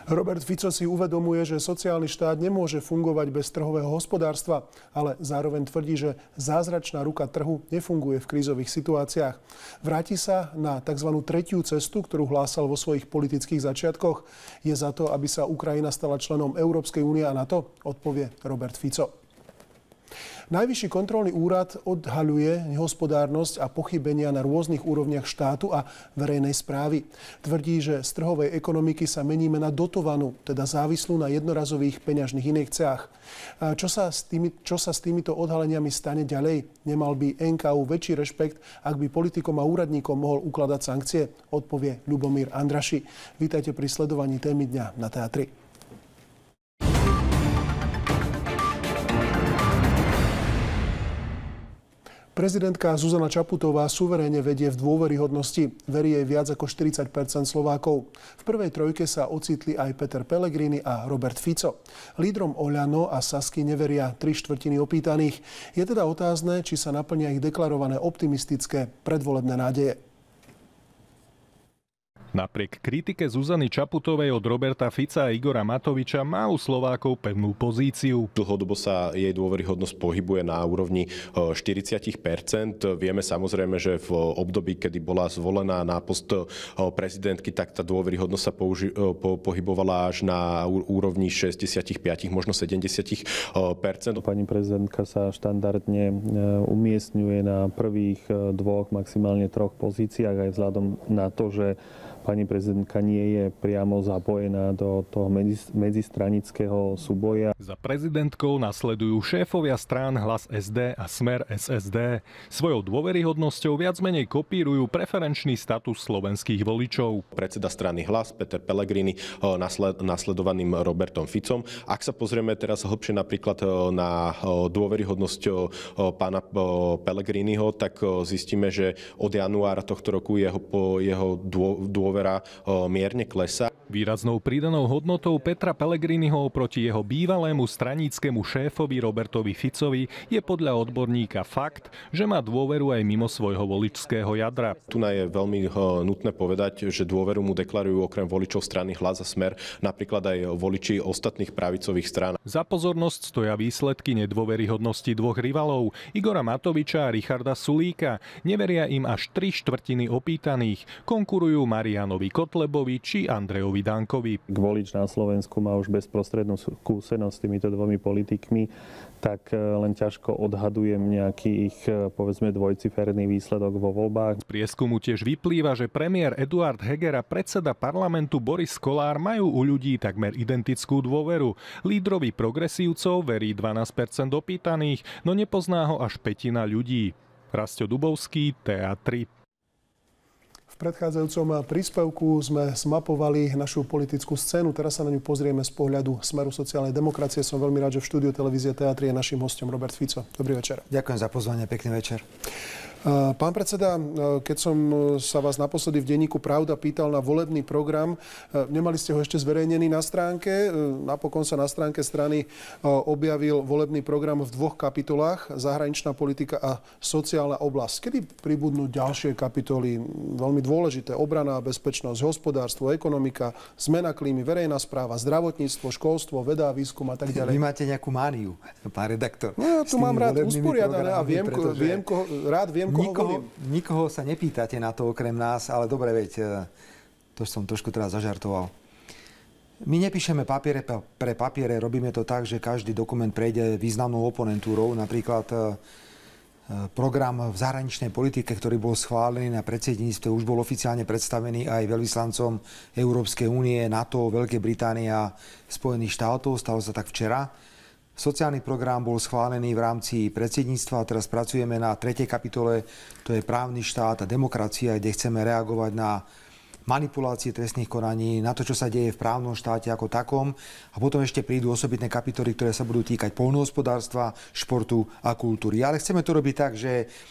Robert Fico si uvedomuje, že sociálny štát nemôže fungovať bez trhového hospodárstva, ale zároveň tvrdí, že zázračná ruka trhu nefunguje v krízových situáciách. Vráti sa na tzv. Tretiu cestu, ktorú hlásal vo svojich politických začiatkoch. Je za to, aby sa Ukrajina stala členom Európskej únie a NATO? Odpovie Robert Fico. Najvyšší kontrolný úrad odhaľuje nehospodárnosť a pochybenia na rôznych úrovniach štátu a verejnej správy. Tvrdí, že z trhovej ekonomiky sa meníme na dotovanú, teda závislú na jednorazových peňažných injekciách. Čo sa s týmito odhaleniami stane ďalej? Nemal by NKÚ väčší rešpekt, ak by politikom a úradníkom mohol ukladať sankcie? Odpovie Ľubomír Andraši. Vítajte pri sledovaní témy dňa na Teatri. Prezidentka Zuzana Čaputová suverénne vedie v dôveryhodnosti. Verí jej viac ako 40% Slovákov. V prvej trojke sa ocitli aj Peter Pellegrini a Robert Fico. Lídrom Oľano a Sasky neveria 3/4 opýtaných. Je teda otázne, či sa naplnia ich deklarované optimistické predvolebné nádeje. Napriek kritike Zuzany Čaputovej od Roberta Fica a Igora Matoviča má u Slovákov pevnú pozíciu. Dlhodobo sa jej dôveryhodnosť pohybuje na úrovni 40%. Vieme samozrejme, že v období, kedy bola zvolená na post prezidentky, tak tá dôveryhodnosť sa pohybovala až na úrovni 65, možno 70%. Pani prezidentka sa štandardne umiestňuje na prvých 2, maximálne 3 pozíciách aj vzhľadom na to, že pani prezidentka nie je priamo zapojená do toho medzistranického súboja. Za prezidentkou nasledujú šéfovia strán Hlas SD a Smer SSD. Svojou dôveryhodnosťou viac menej kopírujú preferenčný status slovenských voličov. Predseda strany Hlas Peter Pellegrini nasledovaným Robertom Ficom. Ak sa pozrieme teraz hlbšie napríklad na dôveryhodnosť pána Pellegriniho, tak zistíme, že od januára tohto roku jeho dôvera mierne klesá. Výraznou pridanou hodnotou Petra Pellegriniho oproti jeho bývalému straníckemu šéfovi Robertovi Ficovi je podľa odborníka fakt, že má dôveru aj mimo svojho voličského jadra. Tu je veľmi nutné povedať, že dôveru mu deklarujú okrem voličov strany Hlas a Smer napríklad aj voliči ostatných pravicových strán. Za pozornosť stoja výsledky nedôveryhodnosti dvoch rivalov, Igora Matoviča a Richarda Sulíka. Neveria im až 3/4 opýtaných. Konkurujú Marianovi Kotlebovi či Andrejovi Dankovi. Volič na Slovensku má už bezprostrednú skúsenosť s týmito dvomi politikmi, tak len ťažko odhadujem nejaký ich, povedzme, dvojciferný výsledok vo voľbách. Z prieskumu tiež vyplýva, že premiér Eduard Heger a predseda parlamentu Boris Kollár majú u ľudí takmer identickú dôveru. Lídrovi progresívcov verí 12% opýtaných, no nepozná ho až 1/5 ľudí. Rastio Dubovský, TA3. V predchádzajúcom príspevku sme zmapovali našu politickú scénu. Teraz sa na ňu pozrieme z pohľadu Smeru sociálnej demokracie. Som veľmi rád, že v štúdiu televízie Teatri je naším hosťom Robert Fico. Dobrý večer. Ďakujem za pozvanie, pekný večer. Pán predseda, keď som sa vás naposledy v denníku Pravda pýtal na volebný program, nemali ste ho ešte zverejnený na stránke. Napokon sa na stránke strany objavil volebný program v 2 kapitolách, zahraničná politika a sociálna oblasť. Kedy pribudnú ďalšie kapitoly, veľmi dôležité, obrana, bezpečnosť, hospodárstvo, ekonomika, zmena klímy, verejná správa, zdravotníctvo, školstvo, veda, výskum a tak ďalej. Vy máte nejakú mániu, pán redaktor. No, ja tu mám rád usporiadané a rád viem, Nikoho sa nepýtate na to okrem nás, ale dobre, veď, to som trošku teraz zažartoval. My nepíšeme papiere pre papiere, robíme to tak, že každý dokument prejde významnou oponentúrou. Napríklad program v zahraničnej politike, ktorý bol schválený na predsedníctve, už bol oficiálne predstavený aj veľvyslancom Európskej únie, NATO, Veľkej Británie a Spojených štátov. Stalo sa tak včera. Sociálny program bol schválený v rámci predsedníctva a teraz pracujeme na 3. kapitole, to je právny štát a demokracia, kde chceme reagovať na manipulácie trestných konaní, na to, čo sa deje v právnom štáte ako takom. A potom ešte prídu osobitné kapitoly, ktoré sa budú týkať poľnohospodárstva, športu a kultúry. Ale chceme to robiť tak, že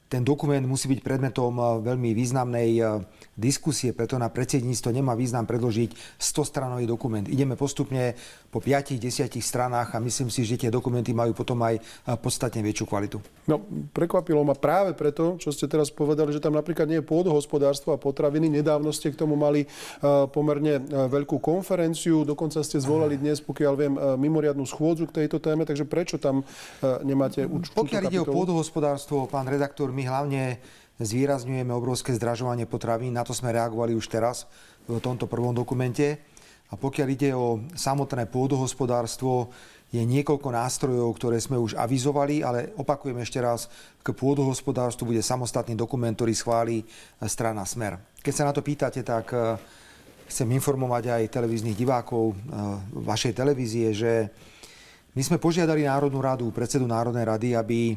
ten dokument musí byť predmetom veľmi významnej diskusie, preto na predsedníctvo nemá význam predložiť 100-stranový dokument. Ideme postupne po 5-10 stranách a myslím si, že tie dokumenty majú potom aj podstatne väčšiu kvalitu. No, prekvapilo ma práve preto, čo ste teraz povedali, že tam napríklad nie je pôdohospodárstvo a potraviny. Nedávno ste k tomu mali pomerne veľkú konferenciu, dokonca ste zvolali dnes, pokiaľ viem, mimoriadnu schôdzu k tejto téme, takže prečo tam nemáte určitú kapitolu? Pokiaľ ide o pôdohospodárstvo, pán redaktor, my hlavne zvýrazňujeme obrovské zdražovanie potravín, na to sme reagovali už teraz v tomto prvom dokumente. A pokiaľ ide o samotné pôdohospodárstvo, je niekoľko nástrojov, ktoré sme už avizovali, ale opakujem ešte raz, k pôdohospodárstvu bude samostatný dokument, ktorý schválí strana Smer. Keď sa na to pýtate, tak chcem informovať aj televíznych divákov vašej televízie, že my sme požiadali Národnú radu, predsedu Národnej rady, aby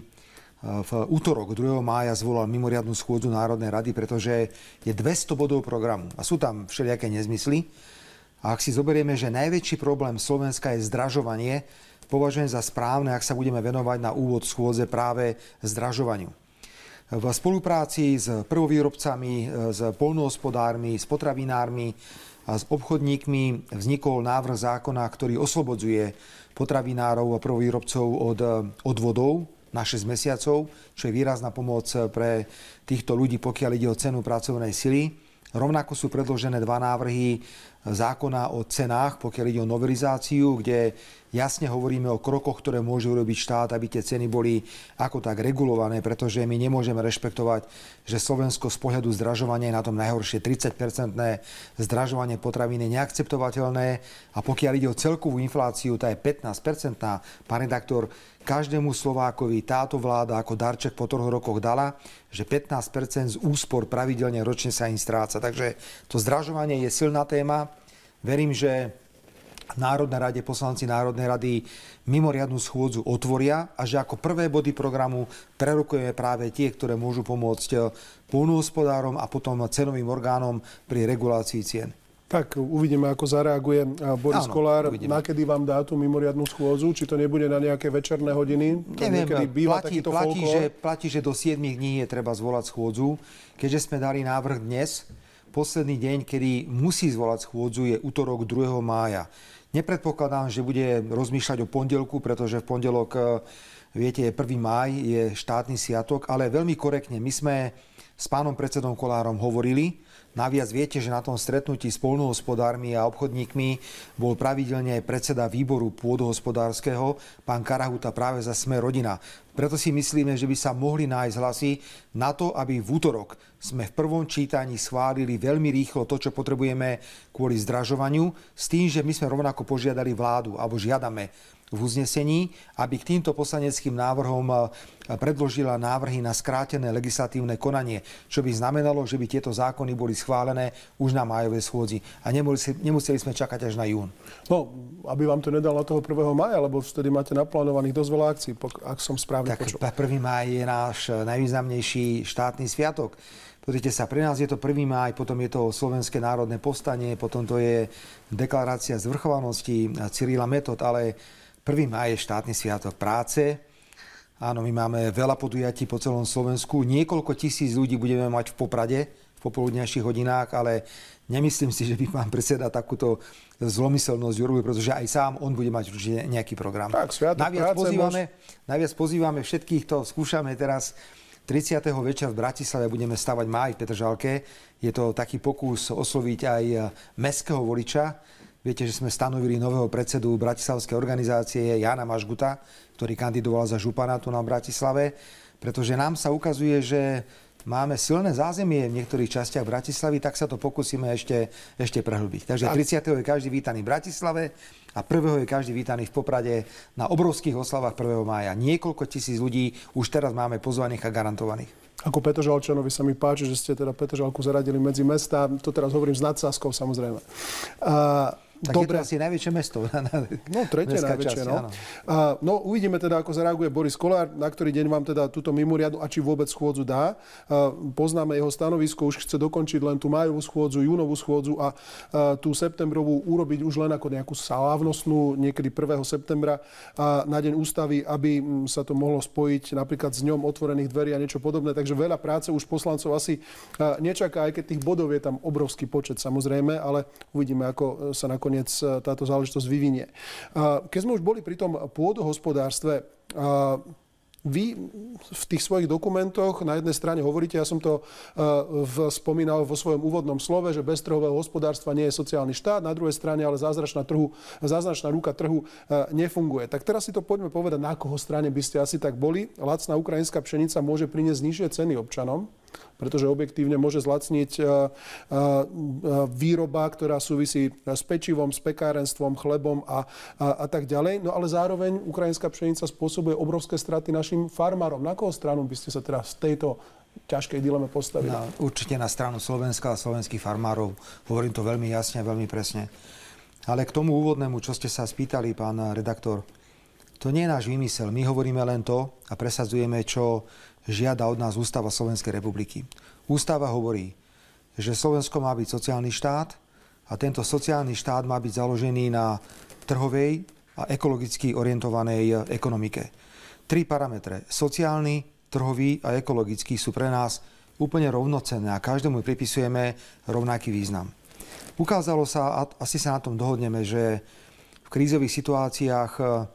v útorok 2. mája zvolal mimoriadnu schôdzu Národnej rady, pretože je 200 bodov programu a sú tam všelijaké nezmysly. A ak si zoberieme, že najväčší problém Slovenska je zdražovanie, považujem za správne, ak sa budeme venovať na úvod schôdze práve zdražovaniu. V spolupráci s prvovýrobcami, s poľnohospodármi, s potravinármi a s obchodníkmi vznikol návrh zákona, ktorý oslobodzuje potravinárov a prvovýrobcov od odvodov na 6 mesiacov, čo je výrazná pomoc pre týchto ľudí, pokiaľ ide o cenu pracovnej sily. Rovnako sú predložené 2 návrhy zákona o cenách, pokiaľ ide o novelizáciu, kde jasne hovoríme o krokoch, ktoré môže urobiť štát, aby tie ceny boli ako tak regulované, pretože my nemôžeme rešpektovať, že Slovensko z pohľadu zdražovania je na tom najhoršie. 30% zdražovanie potravín je neakceptovateľné a pokiaľ ide o celkovú infláciu, tá je 15%. Pán redaktor, každému Slovákovi táto vláda ako darček po 3 rokoch dala, že 15% z úspor pravidelne ročne sa im stráca. Takže to zdražovanie je silná téma. Verím, že v Národnej rade poslanci Národnej rady mimoriadnu schôdzu otvoria a že ako prvé body programu prerokujeme práve tie, ktoré môžu pomôcť poľnohospodárom a potom cenovým orgánom pri regulácii cien. Tak uvidíme, ako zareaguje Boris Kollár. Nakedy vám dá tú mimoriadnu schôdzu? Či to nebude na nejaké večerné hodiny? Neviem, platí, že do 7 dní je treba zvolať schôdzu. Keďže sme dali návrh dnes, posledný deň, kedy musí zvolať schôdzu, je útorok 2. mája. Nepredpokladám, že bude rozmýšľať o pondelku, pretože v pondelok, viete, 1. máj, je štátny sviatok, ale veľmi korektne. My sme s pánom predsedom Kollárom hovorili. Naviac viete, že na tom stretnutí s poľnohospodármi a obchodníkmi bol pravidelne aj predseda výboru pôdohospodárskeho, pán Karahuta, práve za Smer rodina. Preto si myslíme, že by sa mohli nájsť hlasy na to, aby v útorok sme v prvom čítaní schválili veľmi rýchlo to, čo potrebujeme kvôli zdražovaniu, s tým, že my sme rovnako požiadali vládu, alebo žiadame v uznesení, aby k týmto poslaneckým návrhom predložila návrhy na skrátené legislatívne konanie, čo by znamenalo, že by tieto zákony boli schválené už na májovej schôdzi a nemuseli sme čakať až na jún. No, aby vám to nedal na toho 1. mája, lebo vtedy máte naplánovaných dosť veľa akcií, ak som správne počul. Tak 1. máj je náš najvýznamnejší štátny sviatok. Pozrite sa, pre nás je to 1. máj, potom je to Slovenské národné povstanie, potom to je deklarácia zvrchovanosti Cyrila Metod, ale 1. máj je štátny sviatok práce. Áno, my máme veľa podujatí po celom Slovensku. Niekoľko tisíc ľudí budeme mať v Poprade v popoludňajších hodinách, ale nemyslím si, že by pán predseda takúto zlomyselnosť urobil, pretože aj sám on bude mať určite nejaký program. Tak, sviatok práce naviac pozývame všetkých, to skúšame teraz 30. večer v Bratislave, budeme stavať máj v Petržalke. Je to taký pokus osloviť aj mestského voliča. Viete, že sme stanovili nového predsedu bratislavskej organizácie Jána Mažguta, ktorý kandidoval za župana tu na Bratislave, pretože nám sa ukazuje, že máme silné zázemie v niektorých častiach Bratislavy, tak sa to pokúsime ešte prehlbiť. Takže 30. je každý vítaný v Bratislave a 1. je každý vítaný v Poprade na obrovských oslavách 1. mája. Niekoľko tisíc ľudí už teraz máme pozvaných a garantovaných. Ako Petržalčanovi sa mi páči, že ste teda Petržalku zaradili medzi mestá. To teraz hovorím s nadsázkou, samozrejme. Tak dobre. Je to asi najväčšie mesto. No, tretie najväčšie, no. No, uvidíme teda, ako zareaguje Boris Kollár, na ktorý deň vám teda túto mimoriadnu a či vôbec schôdzu dá. Poznáme jeho stanovisko, už chce dokončiť len tú májovú schôdzu, júnovú schôdzu a tú septembrovú urobiť už len ako nejakú slávnostnú, niekedy 1. septembra na deň ústavy, aby sa to mohlo spojiť napríklad s dňom otvorených dverí a niečo podobné. Takže veľa práce už poslancov asi nečaká, aj keď tých bodov je tam obrovský počet samozrejme, ale uvidíme, ako sa nakoniec táto záležitosť vyvinie. Keď sme už boli pri tom pôdohospodárstve, vy v tých svojich dokumentoch na jednej strane hovoríte, ja som to spomínal vo svojom úvodnom slove, že bez trhového hospodárstva nie je sociálny štát, na druhej strane ale zázračná ruka trhu nefunguje. Tak teraz si to poďme povedať, na koho strane by ste asi tak boli. Lacná ukrajinská pšenica môže priniesť nižšie ceny občanom, pretože objektívne môže zlacniť výroba, ktorá súvisí s pečivom, s pekárenstvom, chlebom a tak ďalej. No ale zároveň ukrajinská pšenica spôsobuje obrovské straty našim farmárom. Na koho stranu by ste sa teraz v tejto ťažkej dileme postavili? Určite na stranu Slovenska a slovenských farmárov. Hovorím to veľmi jasne a veľmi presne. Ale k tomu úvodnému, čo ste sa spýtali, pán redaktor, to nie je náš výmysel. My hovoríme len to a presadzujeme, čo žiada od nás Ústava Slovenskej republiky. Ústava hovorí, že Slovensko má byť sociálny štát a tento sociálny štát má byť založený na trhovej a ekologicky orientovanej ekonomike. 3 parametre. Sociálny, trhový a ekologický sú pre nás úplne rovnocenné a každému pripisujeme rovnaký význam. Ukázalo sa, a asi sa na tom dohodneme, že v krízových situáciách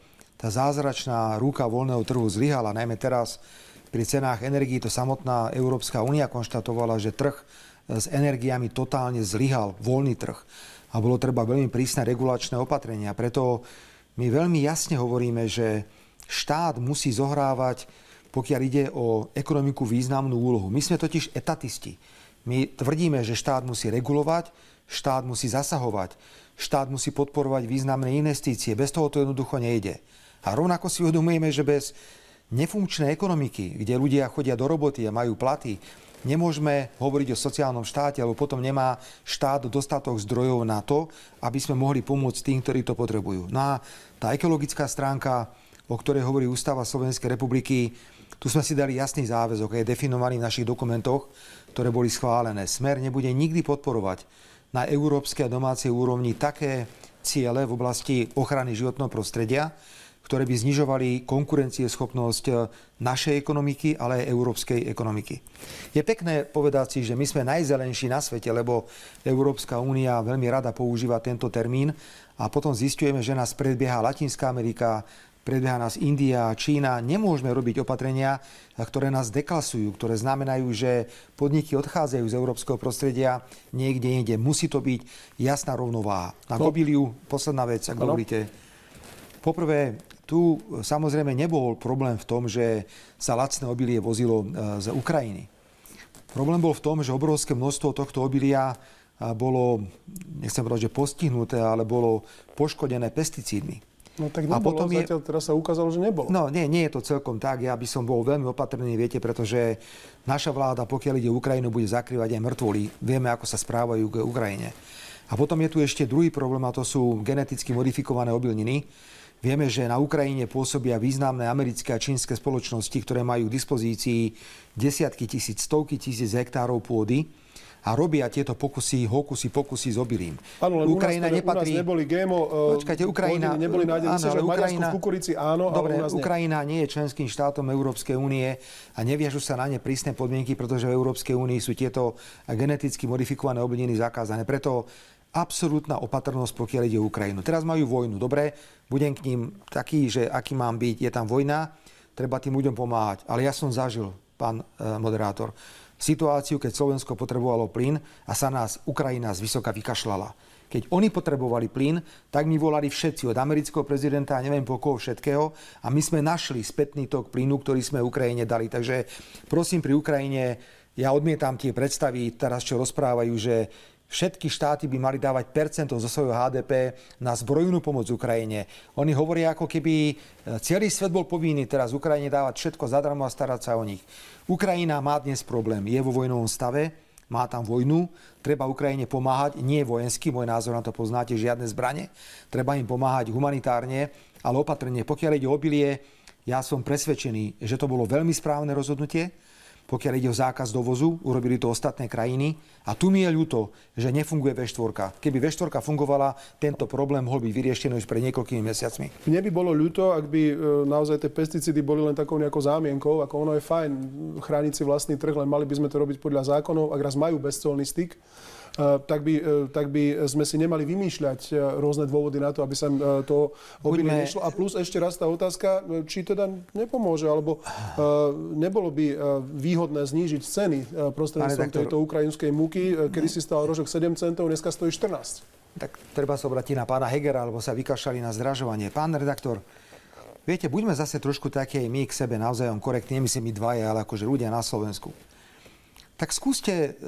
tá zázračná ruka voľného trhu zlyhala, najmä teraz pri cenách energií. To samotná Európska únia konštatovala, že trh s energiami totálne zlyhal, voľný trh. A bolo treba veľmi prísne regulačné opatrenia. Preto my veľmi jasne hovoríme, že štát musí zohrávať, pokiaľ ide o ekonomiku, významnú úlohu. My sme totiž etatisti. My tvrdíme, že štát musí regulovať, štát musí zasahovať, štát musí podporovať významné investície. Bez toho to jednoducho nejde. A rovnako si uvedomujeme, že bez nefunkčnej ekonomiky, kde ľudia chodia do roboty a majú platy, nemôžeme hovoriť o sociálnom štáte, lebo potom nemá štát dostatok zdrojov na to, aby sme mohli pomôcť tým, ktorí to potrebujú. No a tá ekologická stránka, o ktorej hovorí Ústava Slovenskej republiky, tu sme si dali jasný záväzok, je definovaný v našich dokumentoch, ktoré boli schválené. Smer nebude nikdy podporovať na európskej a domácej úrovni také ciele v oblasti ochrany životného prostredia, ktoré by znižovali konkurencieschopnosť našej ekonomiky, ale aj európskej ekonomiky. Je pekné povedať si, že my sme najzelenší na svete, lebo Európska únia veľmi rada používa tento termín a potom zisťujeme, že nás predbieha Latinská Amerika, predbieha nás India, Čína. Nemôžeme robiť opatrenia, ktoré nás deklasujú, ktoré znamenajú, že podniky odchádzajú z európskeho prostredia niekde inde. Musí to byť jasná rovnováha. Na Kobiliu, posledná vec, ak dovolíte. Poprvé, tu samozrejme nebol problém v tom, že sa lacné obilie vozilo z Ukrajiny. Problém bol v tom, že obrovské množstvo tohto obilia bolo, nechcem povedať, že postihnuté, ale bolo poškodené pesticídmi. No tak nebolo, a potom zatiaľ teraz sa ukázalo, že nebolo. No nie je to celkom tak, ja by som bol veľmi opatrný, viete, pretože naša vláda, pokiaľ ide o Ukrajinu, bude zakrývať aj mŕtvoly. Vieme, ako sa správajú k Ukrajine. A potom je tu ešte druhý problém, a to sú geneticky modifikované obilniny. Vieme, že na Ukrajine pôsobia významné americké a čínske spoločnosti, ktoré majú k dispozícii desiatky tisíc, stovky tisíc hektárov pôdy a robia tieto pokusy s obilím. Áno, len Ukrajina nepatrí... U nás neboli GMO, počkajte, Ukrajina... neboli nájdené, že v Maďarsku v kukurici áno, dobre, ale u nás nie. Ukrajina nie je členským štátom Európskej únie a neviažu sa na ne prísne podmienky, pretože v Európskej únii sú tieto geneticky modifikované obilniny zakázané. Preto absolútna opatrnosť, pokiaľ ide o Ukrajinu. Teraz majú vojnu. Dobre, budem k ním taký, že aký mám byť. Je tam vojna, treba tým ľuďom pomáhať. Ale ja som zažil, pán moderátor, situáciu, keď Slovensko potrebovalo plyn a sa nás Ukrajina zvysoka vykašľala. Keď oni potrebovali plyn, tak mi volali všetci, od amerického prezidenta a neviem po koho všetkého, a my sme našli spätný tok plynu, ktorý sme Ukrajine dali. Takže prosím, pri Ukrajine ja odmietam tie predstavy teraz, čo rozprávajú, že všetky štáty by mali dávať percento zo svojho HDP na zbrojnú pomoc Ukrajine. Oni hovoria, ako keby celý svet bol povinný teraz Ukrajine dávať všetko zadarmo a starať sa o nich. Ukrajina má dnes problém. Je vo vojnovom stave. má tam vojnu, treba Ukrajine pomáhať, nie vojensky, môj názor na to poznáte, žiadne zbrane, treba im pomáhať humanitárne, ale opatrne. Pokiaľ ide o obilie, ja som presvedčený, že to bolo veľmi správne rozhodnutie. Pokiaľ ide o zákaz dovozu, urobili to ostatné krajiny. A tu mi je ľúto, že nefunguje V4. Keby V4 fungovala, tento problém mohol byť vyriešený už pred niekoľkými mesiacmi. Mne by bolo ľúto, ak by naozaj tie pesticídy boli len takou nejakou zámienkou, ako ono je fajn chrániť si vlastný trh, len mali by sme to robiť podľa zákonov, ak raz majú bezcolný styk. Tak by sme si nemali vymýšľať rôzne dôvody na to, aby sa to obilie nešlo. A plus ešte raz tá otázka, či teda nepomôže, alebo nebolo by výhodné znížiť ceny prostredníctvom tejto ukrajinskej múky, kedy si stal rožok 7 centov, dneska stojí 14. Tak treba sa obrátiť na pána Hegera, alebo sa vykašľali na zdražovanie. Pán redaktor, viete, buďme zase trošku také my k sebe navzájom korektní, nemyslím my dvaja, ale akože ľudia na Slovensku. Tak skúste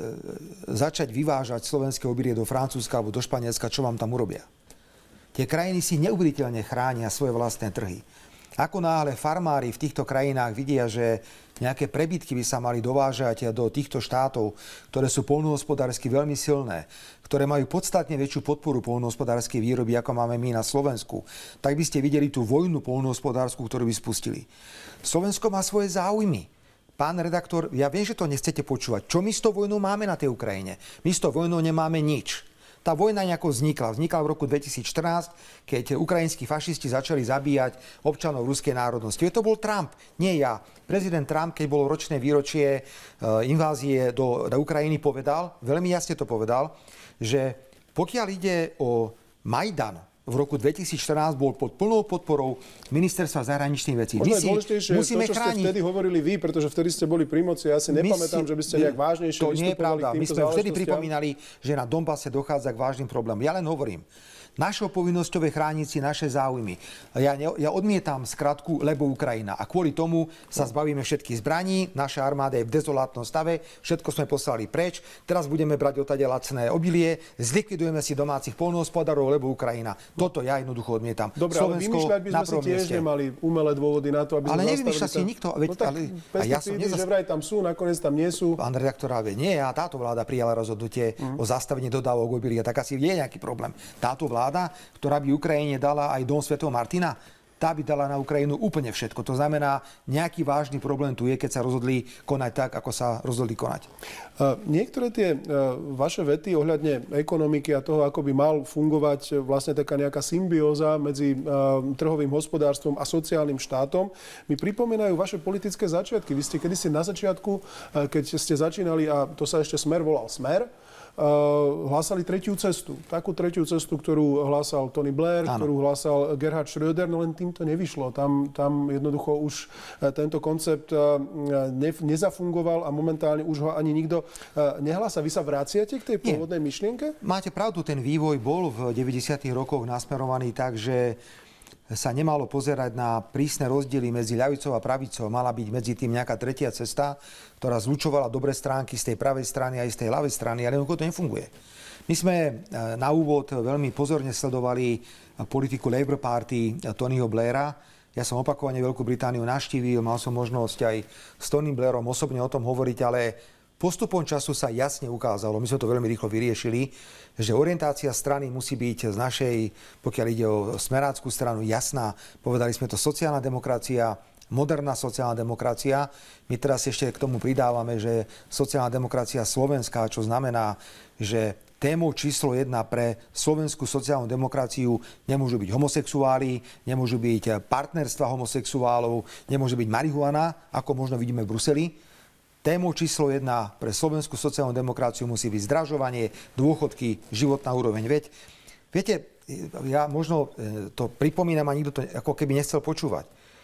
začať vyvážať slovenské obilie do Francúzska alebo do Španielska, čo vám tam urobia. Tie krajiny si neuveriteľne chránia svoje vlastné trhy. Ako náhle farmári v týchto krajinách vidia, že nejaké prebytky by sa mali dovážať do týchto štátov, ktoré sú poľnohospodársky veľmi silné, ktoré majú podstatne väčšiu podporu poľnohospodárskej výroby, ako máme my na Slovensku, tak by ste videli tú vojnu poľnohospodársku, ktorú by spustili. Slovensko má svoje záujmy. Pán redaktor, ja viem, že to nechcete počúvať. Čo my s tou vojnou máme na tej Ukrajine? My s tou vojnou nemáme nič. Tá vojna nejako vznikla. Vznikla v roku 2014, keď ukrajinskí fašisti začali zabíjať občanov ruskej národnosti. To bol Trump, nie ja. Prezident Trump, keď bolo ročné výročie invázie do Ukrajiny, povedal, veľmi jasne to povedal, že pokiaľ ide o Majdan, v roku 2014 bol pod plnou podporou Ministerstva zahraničných vecí. Možno je dôležitejšie to, čo ste vtedy hovorili vy, pretože vtedy ste boli pri moci. Ja si nepamätám, že by ste nejak vážnejšie vystupovali. To nie je pravda. My sme vtedy pripomínali, že na Donbase dochádza k vážnym problémom. Ja len hovorím, našou povinnosťou je chrániť si naše záujmy. Ja odmietam skratku, lebo Ukrajina. A kvôli tomu sa zbavíme všetkých zbraní, naša armáda je v dezolátnom stave, všetko sme poslali preč, teraz budeme brať odtade lacné obilie, zlikvidujeme si domácich poľnohospodárov, lebo Ukrajina. Toto ja jednoducho odmietam. Dobre, ale vymýšľať by sme si tiež nemali umelé dôvody na to, aby ale nevymýšľa si nikto. No tak pesticídy, že vraj tam sú, nakoniec tam nie sú. Pán redaktor, nie, a táto vláda prijala rozhodnutie o zastavení dodávok obilia, tak asi je nejaký problém. Táto vláda, ktorá by Ukrajine dala aj dom svätého Martina, tá by dala na Ukrajinu úplne všetko. To znamená, nejaký vážny problém tu je, keď sa rozhodli konať tak, ako sa rozhodli konať. Niektoré tie vaše vety ohľadne ekonomiky a toho, ako by mal fungovať vlastne taká nejaká symbióza medzi trhovým hospodárstvom a sociálnym štátom, mi pripomínajú vaše politické začiatky. Vy ste kedysi na začiatku, keď ste začínali, a to sa ešte Smer volal Smer, hlásali tretiu cestu. Takú tretiu cestu, ktorú hlásal Tony Blair, ktorú hlásal Gerhard Schröder, no len tým to nevyšlo. Tam jednoducho už tento koncept nezafungoval a momentálne už ho ani nikto nehlása. Vy sa vraciate k tej pôvodnej myšlienke? Máte pravdu, ten vývoj bol v 90. rokoch nasmerovaný tak, že sa nemalo pozerať na prísne rozdiely medzi ľavicou a pravicou. Mala byť medzi tým nejaká tretia cesta, ktorá zlučovala dobré stránky z tej pravej strany aj z tej ľavej strany, ale to nefunguje. My sme na úvod veľmi pozorne sledovali politiku Labour Party Tonyho Blaira. Ja som opakovane Veľkú Britániu navštívil, mal som možnosť aj s Tonym Blairom osobne o tom hovoriť, ale postupom času sa jasne ukázalo, my sme to veľmi rýchlo vyriešili, že orientácia strany musí byť z našej, pokiaľ ide o smeráckú stranu, jasná. Povedali sme to sociálna demokracia, moderná sociálna demokracia. My teraz ešte k tomu pridávame, že sociálna demokracia slovenská, čo znamená, že témou číslo 1 pre slovenskú sociálnu demokraciu nemôžu byť homosexuáli, nemôžu byť partnerstva homosexuálov, nemôže byť marihuana, ako možno vidíme v Bruseli. Témou číslo 1 pre slovenskú sociálnu demokraciu musí byť zdražovanie, dôchodky, životná úroveň. Viete, ja možno to pripomínam a nikto to ako keby nechcel počúvať.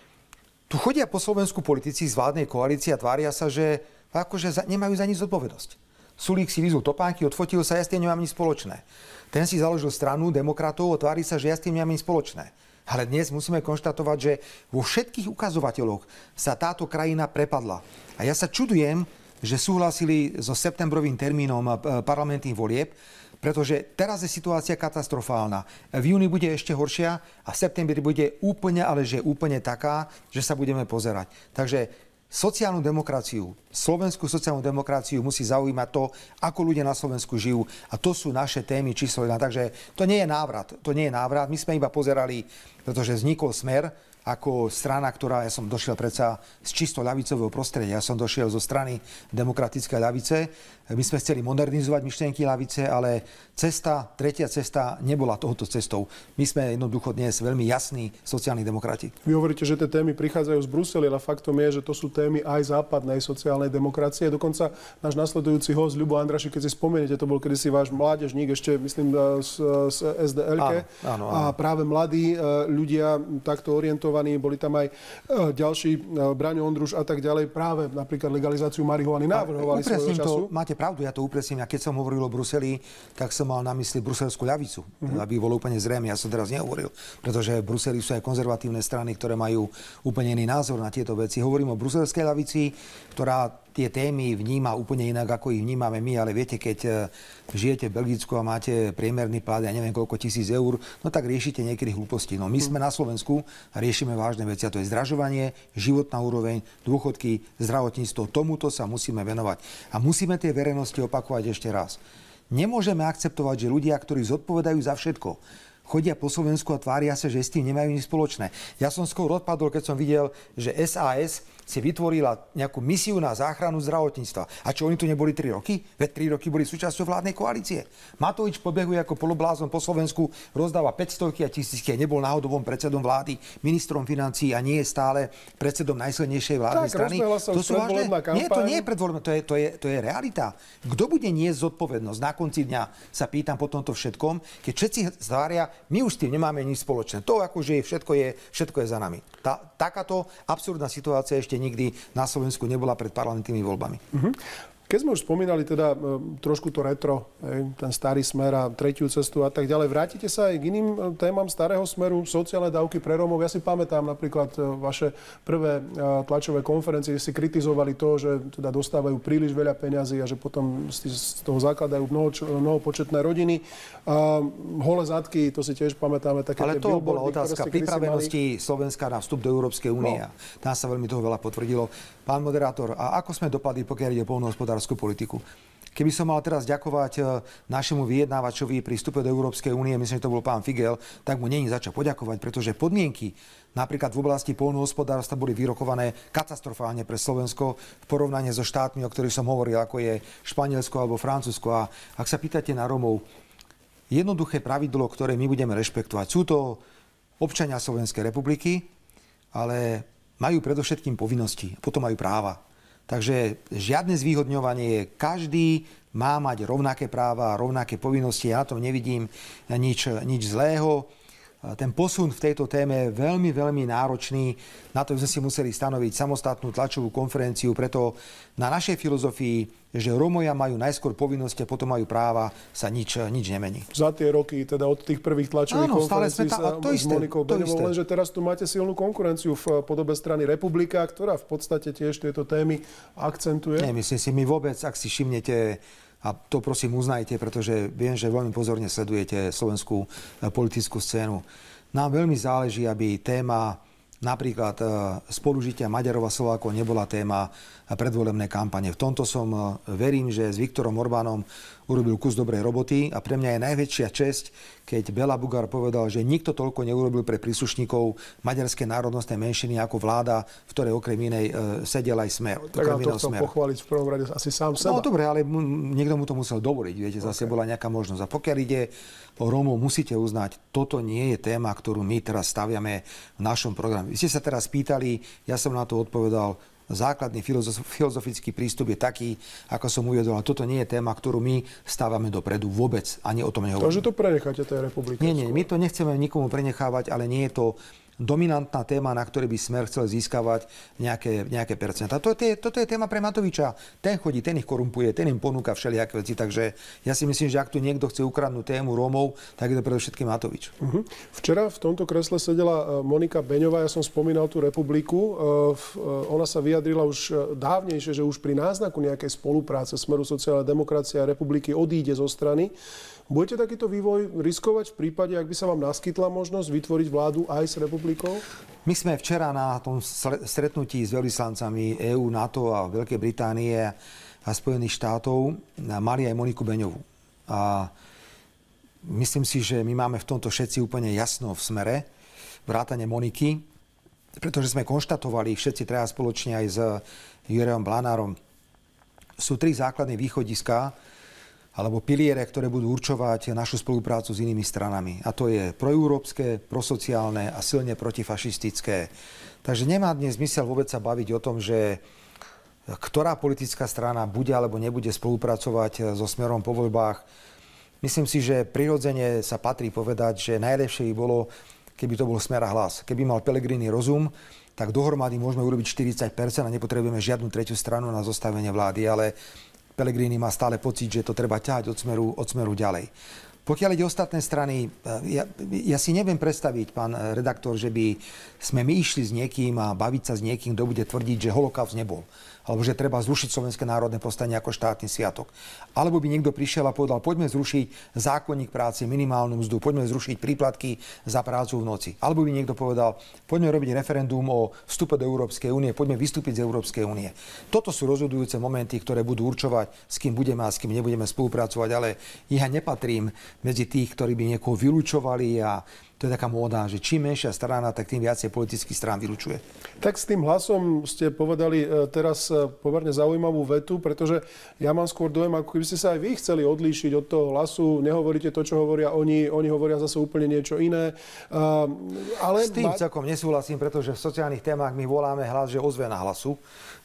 Tu chodia po Slovensku politici z vládnej koalície a tvária sa, že akože nemajú za nič zodpovednosť. Sulík si vyzul topánky, odfotil sa, ja s tým nemám nič spoločné. Ten si založil stranu demokratov a tvári sa, že ja s tým nemám nič spoločné. Ale dnes musíme konštatovať, že vo všetkých ukazovateľoch sa táto krajina prepadla. A ja sa čudujem, že súhlasili so septembrovým termínom parlamentných volieb, pretože teraz je situácia katastrofálna. V júni bude ešte horšia a v septembri bude úplne, ale že úplne taká, že sa budeme pozerať. Takže sociálnu demokraciu, slovenskú sociálnu demokraciu musí zaujímať to, ako ľudia na Slovensku žijú. A to sú naše témy číslo 1. Takže to nie je návrat. My sme iba pozerali, pretože vznikol Smer ako strana, ktorá, ja som došiel predsa z čisto ľavicového prostredia. Ja som došiel zo strany Demokratickej ľavice. My sme chceli modernizovať myšlienky ľavice, ale tretia cesta nebola touto cestou. My sme jednoducho dnes veľmi jasní sociálni demokrati. Vy hovoríte, že tie témy prichádzajú z Bruseli, ale faktom je, že to sú témy aj západnej sociálnej demokracie. Dokonca náš nasledujúci host Ľubo Andrašik, keď si spomeniete, to bol kedysi váš mládežník, ešte myslím z SDL-ke. Áno. A práve mladí ľudia takto orientovaní, boli tam aj ďalší, Braňo Ondruš a tak ďalej, práve napríklad legalizáciu marihuany navrhovali svojho času. Máte pravdu, ja to upresním. A keď som hovoril o Bruseli, tak som mal na mysli bruselskú ľavicu. Aby bolo úplne zrejme, ja som teraz nehovoril. Pretože v Bruseli sú aj konzervatívne strany, ktoré majú úplne iný názor na tieto veci. Hovorím o bruselskej ľavici, ktorá tie témy vníma úplne inak, ako ich vnímame my. Ale viete, keď žijete v Belgicku a máte priemerný plat, ja neviem koľko tisíc eur, no tak riešite niekedy hlúposti. No my sme na Slovensku a riešime vážne veci. A to je zdražovanie, životná úroveň, dôchodky, zdravotníctvo. Tomuto sa musíme venovať. A musíme tie verejnosti opakovať ešte raz. Nemôžeme akceptovať, že ľudia, ktorí zodpovedajú za všetko, chodia po Slovensku a tvária sa, že s tým nemajú nič spoločné. Ja som skôr odpadol, keď som videl, že SAS si vytvorila nejakú misiu na záchranu zdravotníctva. A čo, oni tu neboli 3 roky? Veď 3 roky boli súčasťou vládnej koalície. Matovič pobehuje ako poloblázon po Slovensku, rozdáva 500 a 1000, nebol náhodovom predsedom vlády, ministrom financií a nie je stále predsedom najsilnejšej vládnej strany. To sú vážne. Nie, to nie je predvoľná, to je realita. Kto bude niesť zodpovednosť? Na konci dňa sa pýtam po tomto všetkom, keď všetci zvária, my už s tým nemáme nič spoločné. To akože všetko je za nami. Takáto absurdná situácia ešte nikdy na Slovensku nebola pred parlamentnými voľbami. Keď sme už spomínali teda trošku to retro, ten starý Smer a tretiu cestu a tak ďalej, vrátite sa aj k iným témam starého Smeru, sociálne dávky pre Rómov. Ja si pamätám napríklad vaše prvé tlačové konferencie, si kritizovali to, že teda dostávajú príliš veľa peňazí a že potom z toho zakladajú mnohopočetné rodiny. Holé zadky, to si tiež pamätáme. Také ale to bola otázka pripravenosti Slovenska na vstup do Európskej únie. No. Tam sa veľmi toho veľa potvrdilo. Pán moderátor, a ako sme dopadli, pokiaľ ide o poľnohospodárskú politiku? Keby som mal teraz ďakovať našemu vyjednávačovi pri vstupe do Európskej únie, myslím, že to bol pán Figel, tak mu není za čo poďakovať, pretože podmienky napríklad v oblasti poľnohospodárstva boli vyrokované katastrofálne pre Slovensko v porovnaní so štátmi, o ktorých som hovoril, ako je Španielsko alebo Francúzsko. A ak sa pýtate na Rómov, jednoduché pravidlo, ktoré my budeme rešpektovať, sú to občania Slovenskej republiky, ale majú predovšetkým povinnosti, potom majú práva. Takže žiadne zvýhodňovanie, každý má mať rovnaké práva, rovnaké povinnosti. Ja na tom nevidím nič zlého. Ten posun v tejto téme je veľmi, veľmi náročný. Na to sme si museli stanoviť samostatnú tlačovú konferenciu, preto na našej filozofii, že Rómovia majú najskôr povinnosti a potom majú práva, sa nič nemení. Za tie roky, teda od tých prvých tlačových konferencií s Monikou Beňovou, lenže teraz tu máte silnú konkurenciu v podobe strany Republika, ktorá v podstate tiež tieto témy akcentuje. Nemyslím si, my vôbec, ak si všimnete, a to prosím uznajte, pretože viem, že veľmi pozorne sledujete slovenskú politickú scénu. Nám veľmi záleží, aby téma napríklad spolužitia Maďarov a Slovákov nebola téma predvolebnej kampane. V tomto som verím, že s Viktorom Orbánom urobil kus dobrej roboty a pre mňa je najväčšia česť, keď Béla Bugár povedal, že nikto toľko neurobil pre príslušníkov maďarskej národnostnej menšiny ako vláda, v ktorej okrem inej sedel aj Smer. Tak to chcem pochváliť v prvom rade asi sám seba. No dobre, ale niekto mu to musel dovoliť, viete, zase bola nejaká možnosť. A pokiaľ ide o Rómov, musíte uznať, toto nie je téma, ktorú my teraz staviame v našom programe. Vy ste sa teraz pýtali, ja som na to odpovedal, základný filozofický prístup je taký, ako som uviedol, ale toto nie je téma, ktorú my stávame dopredu vôbec, ani o tom nehovoríme. Takže to prenecháte tej republike? Nie, my to nechceme nikomu prenechávať, ale nie je to dominantná téma, na ktorej by Smer chcel získavať nejaké percentá. Toto je téma pre Matoviča. Ten chodí, ten ich korumpuje, ten im ponúka všelijaké veci. Takže ja si myslím, že ak tu niekto chce ukradnúť tému Rómov, tak je to predovšetkým Matovič. Včera v tomto kresle sedela Monika Beňová, ja som spomínal tú Republiku. Ona sa vyjadrila už dávnejšie, že už pri náznaku nejakej spolupráce Smeru sociálnej demokracie a Republiky odíde zo strany. Budete takýto vývoj riskovať v prípade, ak by sa vám naskytla možnosť vytvoriť vládu aj s republikou? My sme včera na tom stretnutí s veľvyslancami EÚ, NATO a Veľkej Británie a Spojených štátov mali aj Moniku Beňovú. A myslím si, že my máme v tomto všetci úplne jasno v Smere, vrátane Moniky, pretože sme konštatovali všetci traja spoločne aj s Jurajom Blanárom. Sú 3 základné východiská, alebo piliere, ktoré budú určovať našu spoluprácu s inými stranami. A to je proeurópske, prosociálne a silne protifašistické. Takže nemá dnes zmysel vôbec sa baviť o tom, že ktorá politická strana bude alebo nebude spolupracovať so Smerom po voľbách. Myslím si, že prirodzene sa patrí povedať, že najlepšie by bolo, keby to bol Smer a Hlas. Keby mal Pellegrini rozum, tak dohromady môžeme urobiť 40% a nepotrebujeme žiadnu tretiu stranu na zostavenie vlády, ale Pellegrini má stále pocit, že to treba ťahať od smeru ďalej. Pokiaľ ide ostatné strany, ja si neviem predstaviť, pán redaktor, že by sme my išli s niekým a baviť sa s niekým, kto bude tvrdiť, že holokaust nebol. Alebo že treba zrušiť Slovenské národné povstanie ako štátny sviatok. Alebo by niekto prišiel a povedal, poďme zrušiť zákonník práce, minimálnu mzdu, poďme zrušiť príplatky za prácu v noci. Alebo by niekto povedal, poďme robiť referendum o vstupe do Európskej únie, poďme vystúpiť z Európskej únie. Toto sú rozhodujúce momenty, ktoré budú určovať, s kým budeme a s kým nebudeme spolupracovať, ale ja nepatrím medzi tých, ktorí by niekoho vylúčovali a to je taká móda, že čím menšia strana, tak tým viacej politických strán vylučuje. Tak s tým Hlasom ste povedali teraz pomerne zaujímavú vetu, pretože ja mám skôr dojem, ako keby ste sa aj vy chceli odlíšiť od toho Hlasu. Nehovoríte to, čo hovoria oni hovoria zase úplne niečo iné. Ale s tým celkom nesúhlasím, pretože v sociálnych témach my voláme Hlas, že ozvena Hlasu,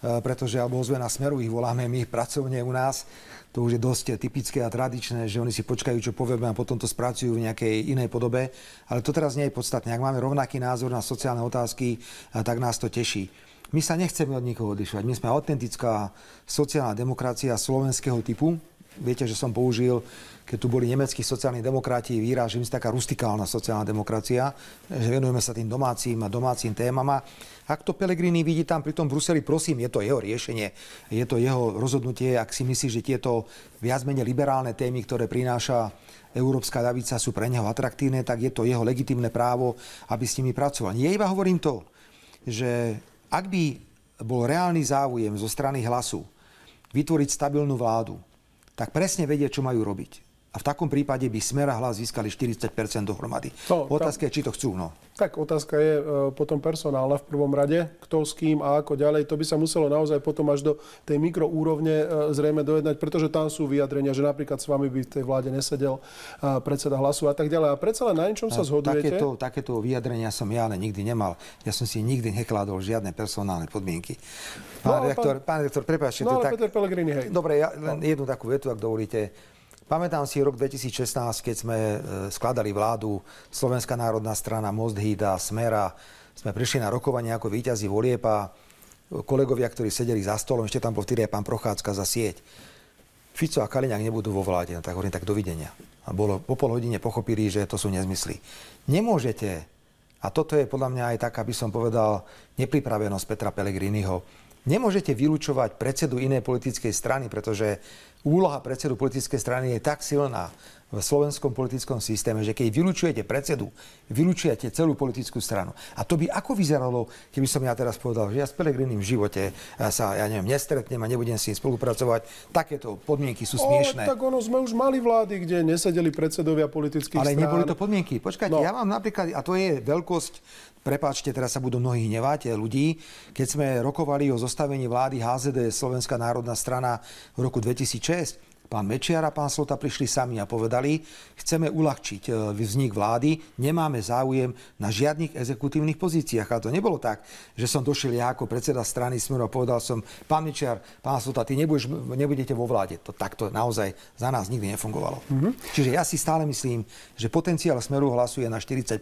alebo ozvena Smeru ich voláme my pracovne u nás. To už je dosť typické a tradičné, že oni si počkajú, čo povieme a potom to spracujú v nejakej inej podobe. Ale to teraz nie je podstatné. Ak máme rovnaký názor na sociálne otázky, tak nás to teší. My sa nechceme od nikoho odlišovať. My sme autentická sociálna demokracia slovenského typu. Viete, že som použil, keď tu boli nemeckí sociálni demokrati, výraz, že my sme taká rustikálna sociálna demokracia, že venujeme sa tým domácim témam. Ak to Pellegrini vidí tam pri tom Bruseli, prosím, je to jeho riešenie, je to jeho rozhodnutie. Ak si myslí, že tieto viac menej liberálne témy, ktoré prináša európska ľavica, sú pre neho atraktívne, tak je to jeho legitímne právo, aby s nimi pracoval. Ja iba hovorím to, že ak by bol reálny záujem zo strany Hlasu vytvoriť stabilnú vládu, tak presne vedia, čo majú robiť. A v takom prípade by Smer a Hlas získali 40% dohromady. Otázka je, či to chcú. No. Tak otázka je potom personálna v prvom rade. Kto s kým a ako ďalej. To by sa muselo naozaj potom až do tej mikroúrovne zrejme dojednať, pretože tam sú vyjadrenia, že napríklad s vami by v tej vláde nesedel predseda Hlasu a tak ďalej. A predsa len na niečom sa zhodujete? Takéto vyjadrenia som ja ale nikdy nemal. Ja som si nikdy nekladol žiadne personálne podmienky. Pán redaktor, prepáčte. No ale Peter Pellegrini, hej. Dobre, ja len jednu takú vetu, ak dovolíte. Pamätám si rok 2016, keď sme skladali vládu, Slovenská národná strana, Most, Híd a Smer a sme prišli na rokovanie ako víťazi volieb a kolegovia, ktorí sedeli za stolom, ešte tam bol vtedy aj pán Prochádzka za sieť. Fico a Kaliňák nebudú vo vláde, no tak hovorím, tak dovidenia. A po pol hodine pochopili, že to sú nezmysly. Nemôžete, a toto je podľa mňa aj tak, aby som povedal, nepripravenosť Petra Pellegriniho, nemôžete vylúčovať predsedu inej politickej strany, pretože úloha predsedu politickej strany je tak silná v slovenskom politickom systéme, že keď vylúčujete predsedu, vylúčujete celú politickú stranu. A to by ako vyzeralo, keby som ja teraz povedal, že ja s Pellegrinim v živote sa, nestretnem a nebudem s ním spolupracovať. Takéto podmienky sú smiešné. Tak sme už mali vlády, kde nesedeli predsedovia politických strán. Ale neboli to podmienky. Počkajte, ja mám napríklad, a to je veľkosť, prepáčte, teraz sa budú mnohí hnevať ľudí, keď sme rokovali o zostavení vlády HZD, Slovenská národná strana v roku 2006, pán Mečiar a pán Slota prišli sami a povedali, chceme uľahčiť vznik vlády, nemáme záujem na žiadnych exekutívnych pozíciách. A to nebolo tak, že som došiel ja ako predseda strany Smeru a povedal som, pán Mečiar, pán Slota, ty nebudete vo vláde. To takto naozaj za nás nikdy nefungovalo. Čiže ja si stále myslím, že potenciál Smeru Hlasu je na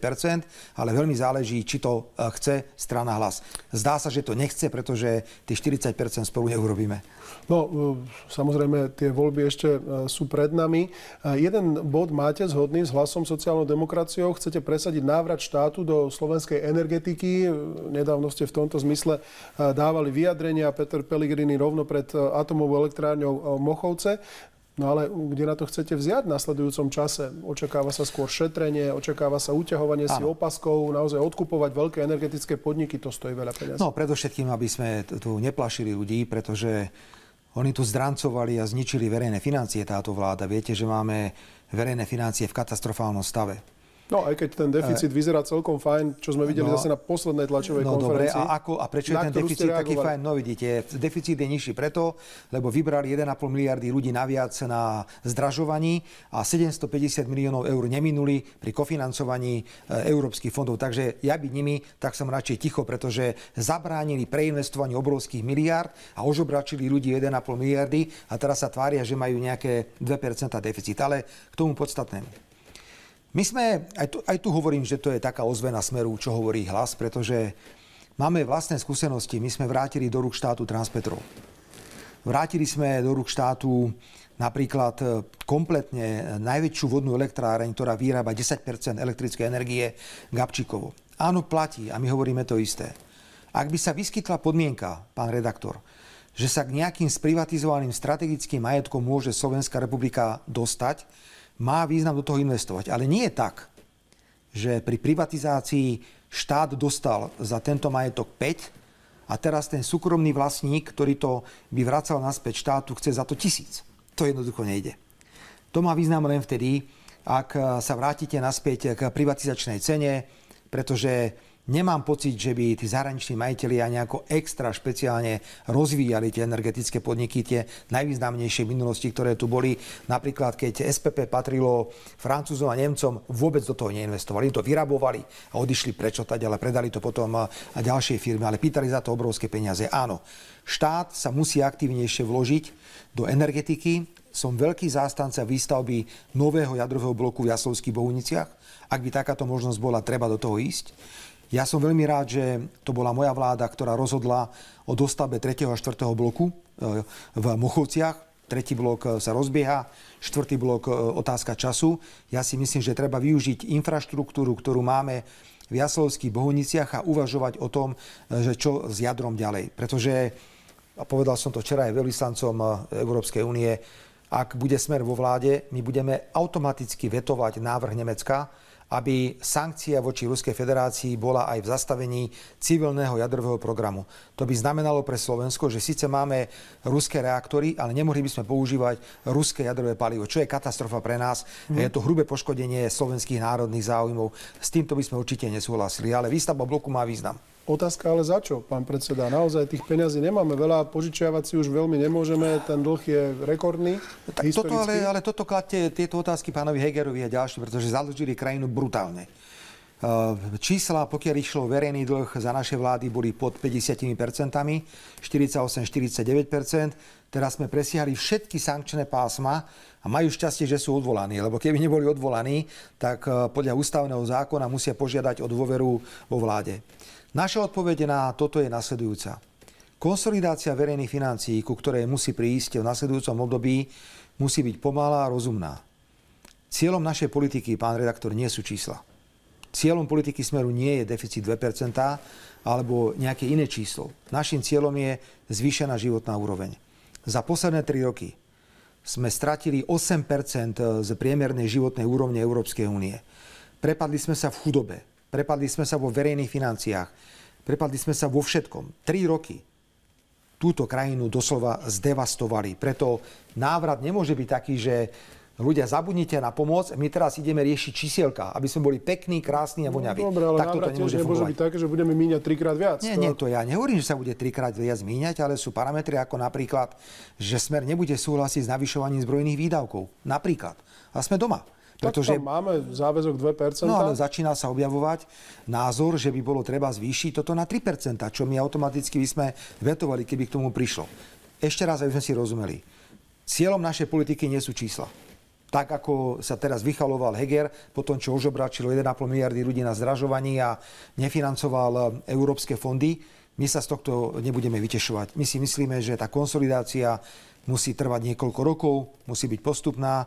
40%, ale veľmi záleží, či to chce strana Hlas. Zdá sa, že to nechce, pretože tie 40% spolu neurobíme. No, samozrejme, tie voľby ešte sú pred nami. Jeden bod máte zhodný s Hlasom, sociálnou demokraciou. Chcete presadiť návrat štátu do slovenskej energetiky. Nedávno ste v tomto zmysle dávali vyjadrenia. Peter Pellegrini rovno pred atomovou elektrárňou Mochovce. No ale kde na to chcete vziať v nasledujúcom čase? Očakáva sa skôr šetrenie, očakáva sa uťahovanie si opaskov, naozaj odkupovať veľké energetické podniky, to stojí veľa peniazí. No predovšetkým, aby sme tu neplašili ľudí, pretože oni tu zdrancovali a zničili verejné financie táto vláda. Viete, že máme verejné financie v katastrofálnom stave. No aj keď ten deficit vyzerá celkom fajn, čo sme videli zase na poslednej tlačovej konferencii. Dobre, a prečo je ten deficit taký fajn? No vidíte, deficit je nižší preto, lebo vybrali 1,5 miliardy ľudí naviac na zdražovaní a 750 miliónov eur neminuli pri kofinancovaní európskych fondov. Takže ja byť nimi, tak som radšej ticho, pretože zabránili preinvestovaniu obrovských miliárd a ožobračili ľudí 1,5 miliardy a teraz sa tvária, že majú nejaké 2% deficit. Ale k tomu podstatnému. My sme, aj tu hovorím, že to je taká ozvena Smeru, čo hovorí Hlas, pretože máme vlastné skúsenosti. My sme vrátili do rúk štátu Transpetrol. Vrátili sme do rúk štátu napríklad kompletne najväčšiu vodnú elektráreň, ktorá vyrába 10% elektrickej energie, Gabčíkovo. Áno, platí a my hovoríme to isté. Ak by sa vyskytla podmienka, pán redaktor, že sa k nejakým sprivatizovaným strategickým majetkom môže Slovenská republika dostať, má význam do toho investovať. Ale nie je tak, že pri privatizácii štát dostal za tento majetok 5 a teraz ten súkromný vlastník, ktorý to by vracal naspäť štátu, chce za to 1000. To jednoducho nejde. To má význam len vtedy, ak sa vrátite naspäť k privatizačnej cene, pretože nemám pocit, že by tí zahraniční majitelia nejako extra špeciálne rozvíjali tie energetické podniky, tie najvýznamnejšie v minulosti, ktoré tu boli. Napríklad, keď SPP patrilo Francúzom a Nemcom, vôbec do toho neinvestovali. To vyrabovali a odišli prečo tak, ale predali to potom a ďalšie firmy. Ale pýtali za to obrovské peniaze. Áno, štát sa musí aktivnejšie vložiť do energetiky. Som veľký zástanca výstavby nového jadrového bloku v Jaslovských Bohuniciach. Ak by takáto možnosť bola, treba do toho ísť. Ja som veľmi rád, že to bola moja vláda, ktorá rozhodla o dostavbe 3. a 4. bloku v Mochovciach. 3. blok sa rozbieha, 4. blok otázka času. Ja si myslím, že treba využiť infraštruktúru, ktorú máme v Jaslovských Bohuniciach a uvažovať o tom, že čo s jadrom ďalej. Pretože, a povedal som to včera aj veľvyslancom Európskej únie, ak bude Smer vo vláde, my budeme automaticky vetovať návrh Nemecka, aby sankcia voči Ruskej federácii bola aj v zastavení civilného jadrového programu. To by znamenalo pre Slovensko, že síce máme ruské reaktory, ale nemohli by sme používať ruské jadrové palivo, čo je katastrofa pre nás. Je to hrubé poškodenie slovenských národných záujmov. S týmto by sme určite nesúhlasili, ale výstavba bloku má význam. Otázka ale za čo, pán predseda? Naozaj tých peňazí nemáme veľa, požičiavať si už veľmi nemôžeme, ten dlh je rekordný, historický. Ale toto kladte tieto otázky pánovi Hegerovi a ďalším, pretože zadlžili krajinu brutálne. Čísla, pokiaľ išlo verejný dlh za naše vlády, boli pod 50%, 48-49%. Teraz sme presiahli všetky sankčné pásma a majú šťastie, že sú odvolaní. Lebo keby neboli odvolaní, tak podľa ústavného zákona musia požiadať o dôveru vo vláde. Naša odpoveď na toto je nasledujúca. Konsolidácia verejných financií, ku ktorej musí prísť v nasledujúcom období, musí byť pomalá a rozumná. Cieľom našej politiky, pán redaktor, nie sú čísla. Cieľom politiky Smeru nie je deficit 2% alebo nejaké iné číslo. Naším cieľom je zvýšená životná úroveň. Za posledné 3 roky sme stratili 8% z priemernej životnej úrovne Európskej únie. Prepadli sme sa v chudobe. Prepadli sme sa vo verejných financiách. Prepadli sme sa vo všetkom. 3 roky túto krajinu doslova zdevastovali. Preto návrat nemôže byť taký, že ľudia, zabudnite na pomoc, my teraz ideme riešiť čísielka, aby sme boli pekní, krásni a voňaví. Dobre, ale návrat tiež nemôže byť také, že budeme míňať 3-krát viac. Nie, to ja nehovorím, že sa bude 3-krát viac míňať, ale sú parametre ako napríklad, že Smer nebude súhlasiť s navyšovaním zbrojných výdavkov. Napríklad. A sme doma. Pretože tam máme záväzok 2%. No ale začína sa objavovať názor, že by bolo treba zvýšiť toto na 3%, čo my automaticky by sme vetovali, keby k tomu prišlo. Ešte raz, aby sme si rozumeli. Cieľom našej politiky nie sú čísla. Tak ako sa teraz vychaloval Heger, po tom, čo ožobračilo 1,5 miliardy ľudí na zdražovaní a nefinancoval európske fondy, my sa z tohto nebudeme vytešovať. My si myslíme, že tá konsolidácia musí trvať niekoľko rokov, musí byť postupná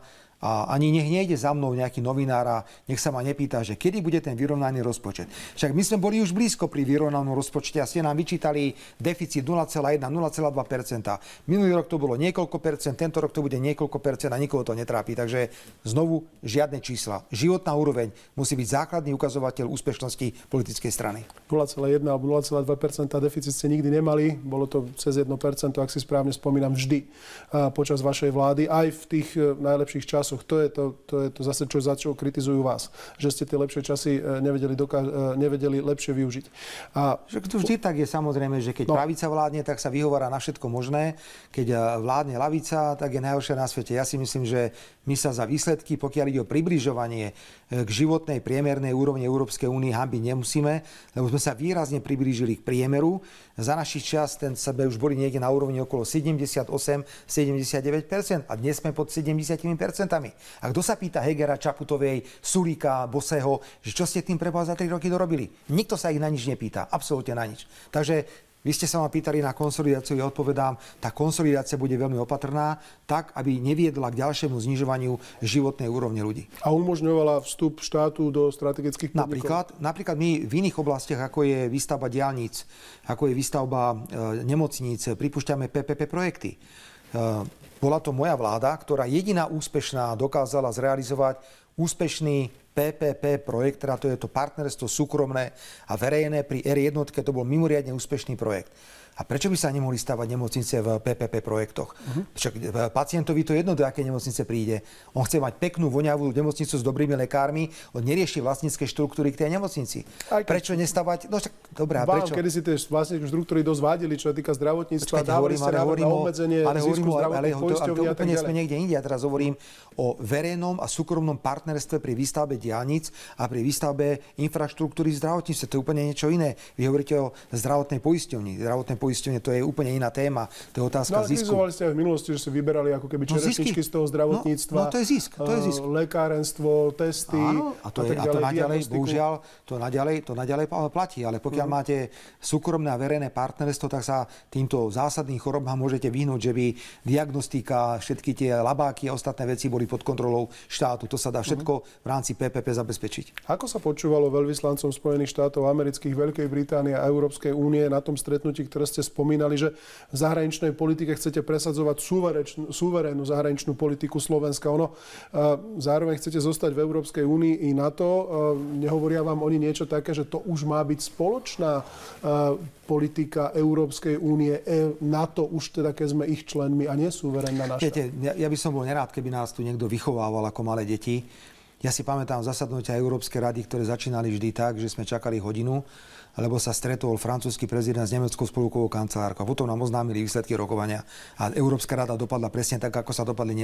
A ani nech nejde za mnou nejaký novinár a nech sa ma nepýta, že kedy bude ten vyrovnaný rozpočet. Však my sme boli už blízko pri vyrovnanom rozpočte a ste nám vyčítali deficit 0,1, 0,2%. Minulý rok to bolo niekoľko percent, tento rok to bude niekoľko percent a nikoho to netrápi. Takže znovu žiadne čísla. Životná úroveň musí byť základný ukazovateľ úspešnosti politickej strany. 0,1 alebo 0,2% deficit ste nikdy nemali. Bolo to cez 1%, ak si správne spomínam, vždy počas vašej vlády, aj v tých najlepších časoch. To je to zase, za čo kritizujú vás. Že ste tie lepšie časy nevedeli lepšie využiť. A to vždy tak je samozrejme, že keď pravica vládne, tak sa vyhovára na všetko možné. Keď vládne ľavica, tak je najhoršie na svete. Ja si myslím, že my sa za výsledky, pokiaľ ide o približovanie k životnej priemernej úrovni Európskej únie, hanbiť nemusíme, lebo sme sa výrazne priblížili k priemeru. Za našich čas sme už boli niekde na úrovni okolo 78-79% a dnes sme pod 70%. A kto sa pýta Hegera, Čaputovej, Sulíka, Bosého, že čo ste tým preboha za 3 roky dorobili? Nikto sa ich na nič nepýta, absolútne na nič. Takže vy ste sa ma pýtali na konsolidáciu, ja odpovedám, tá konsolidácia bude veľmi opatrná, tak, aby neviedla k ďalšiemu znižovaniu životnej úrovne ľudí. A umožňovala vstup štátu do strategických podnikov? Napríklad my v iných oblastiach, ako je výstavba diaľnic, ako je výstavba nemocníc, pripúšťame PPP projekty. Bola to moja vláda, ktorá jediná úspešná dokázala zrealizovať úspešný PPP projekt, teda to je to partnerstvo súkromné a verejné pri R1, to bol mimoriadne úspešný projekt. A prečo by sa nemohli stavať nemocnice v PPP projektoch? Však pacientovi to jedno, do akej nemocnice príde. On chce mať peknú, voňavú nemocnicu s dobrými lekármi, on nerieši vlastnícke štruktúry k tej nemocnici. Prečo nestavať? No však dobré, a prečo? Kedy si tie vlastnícke štruktúry dosť vadili, čo sa týka zdravotníctva, dávali ste návrh na obmedzenie zisku zdravotných poisťovní a tak ďalej. Sme niekde inde. Ja teraz hovorím o verejnom a súkromnom partnerstve pri výstavbe diaľnic a pri výstavbe infraštruktúry v zdravotníctve. To je úplne niečo iné. Vy hovoríte o zdravotnej poisťovni. Poisťovne, to je úplne iná téma. To je otázka zisku. Kritizovali ste aj v minulosti, že ste vyberali ako keby čerešničky z toho zdravotníctva. No to je zisk. Lekárenstvo, testy. Áno, a to naďalej, bohužiaľ, to naďalej platí. Ale pokiaľ máte súkromné a verejné partnerstvo, tak sa týmto zásadným chorobám môžete vyhnúť, že by diagnostika, všetky tie labáky a ostatné veci boli pod kontrolou štátu. To sa dá všetko v rámci PPP zabezpečiť. Ako sa počúvalo veľvyslancom Spojených štátov amerických, Veľkej Británie a Európskej únie na tom stretnutí, ktoré ste spomínali, že v zahraničnej politike chcete presadzovať suverénnu zahraničnú politiku Slovenska. Zároveň chcete zostať v Európskej únii i NATO. Nehovoria vám oni niečo také, že to už má byť spoločná politika Európskej únie, NATO už teda, keď sme ich členmi a nie suverénna naša? Viete, ja by som bol nerád, keby nás tu niekto vychovával ako malé deti. Ja si pamätám zasadnutia Európskej rady, ktoré začínali vždy tak, že sme čakali hodinu, lebo sa stretol francúzsky prezident s nemeckou spolkovou kancelárkou. Potom nám oznámili výsledky rokovania a Európska rada dopadla presne tak, ako sa dohodli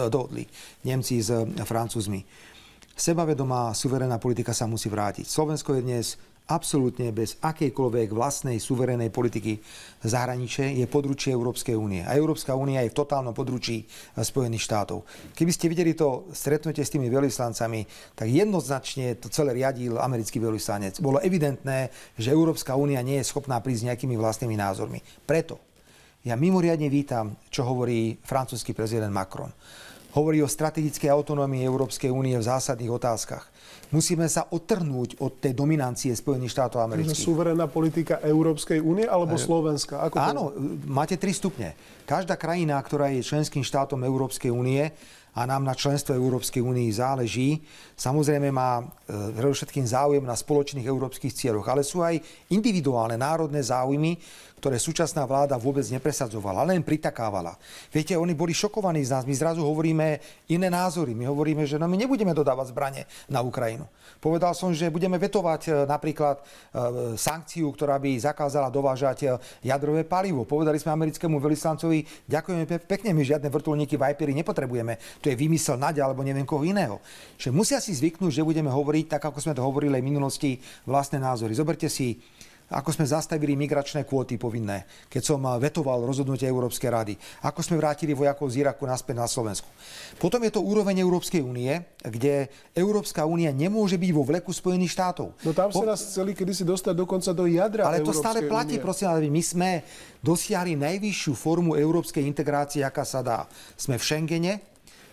Nemci s Francúzmi. Sebavedomá suverénna politika sa musí vrátiť. Slovensko je dnes absolútne bez akejkoľvek vlastnej suverénnej politiky zahraničie je područie Európskej únie. A Európska únia je v totálnom područí Spojených štátov. Keby ste videli to stretnutie s tými veľvyslancami, tak jednoznačne to celé riadil americký veľvyslanec. Bolo evidentné, že Európska únia nie je schopná prísť s nejakými vlastnými názormi. Preto ja mimoriadne vítam, čo hovorí francúzsky prezident Macron. Hovorí o strategickej autonómii Európskej únie v zásadných otázkach. Musíme sa odtrhnúť od tej dominancie Spojených štátov amerických. Suverénna politika Európskej únie alebo Slovenska? Áno, máte 3 stupne. Každá krajina, ktorá je členským štátom Európskej únie a nám na členstvo Európskej únii záleží, samozrejme má predovšetkým záujem na spoločných európskych cieľoch, ale sú aj individuálne národné záujmy, ktoré súčasná vláda vôbec nepresadzovala, len pritakávala. Viete, oni boli šokovaní z nás. My zrazu hovoríme iné názory. My hovoríme, že my nebudeme dodávať zbrane na Ukrajinu. Povedal som, že budeme vetovať napríklad sankciu, ktorá by zakázala dovážať jadrové palivo. Povedali sme americkému veľvyslancovi, ďakujeme pekne, my žiadne vrtuľníky Vipery nepotrebujeme. To je vymysel Naďa alebo neviem koho iného. Čiže musia si zvyknúť, že budeme hovoriť, tak ako sme to hovorili aj v minulosti, vlastné názory. Zoberte si, ako sme zastavili migračné kvóty povinné, keď som vetoval rozhodnutie Európskej rady, ako sme vrátili vojakov z Iraku naspäť na Slovensku. Potom je to úroveň Európskej únie, kde Európska únia nemôže byť vo vleku Spojených štátov. No tam ste nás chceli kedysi dostať dokonca do jadra ale Európskej únie. Ale to stále platí, prosím, ale my sme dosiahli najvyššiu formu európskej integrácie, aká sa dá. Sme v Schengene,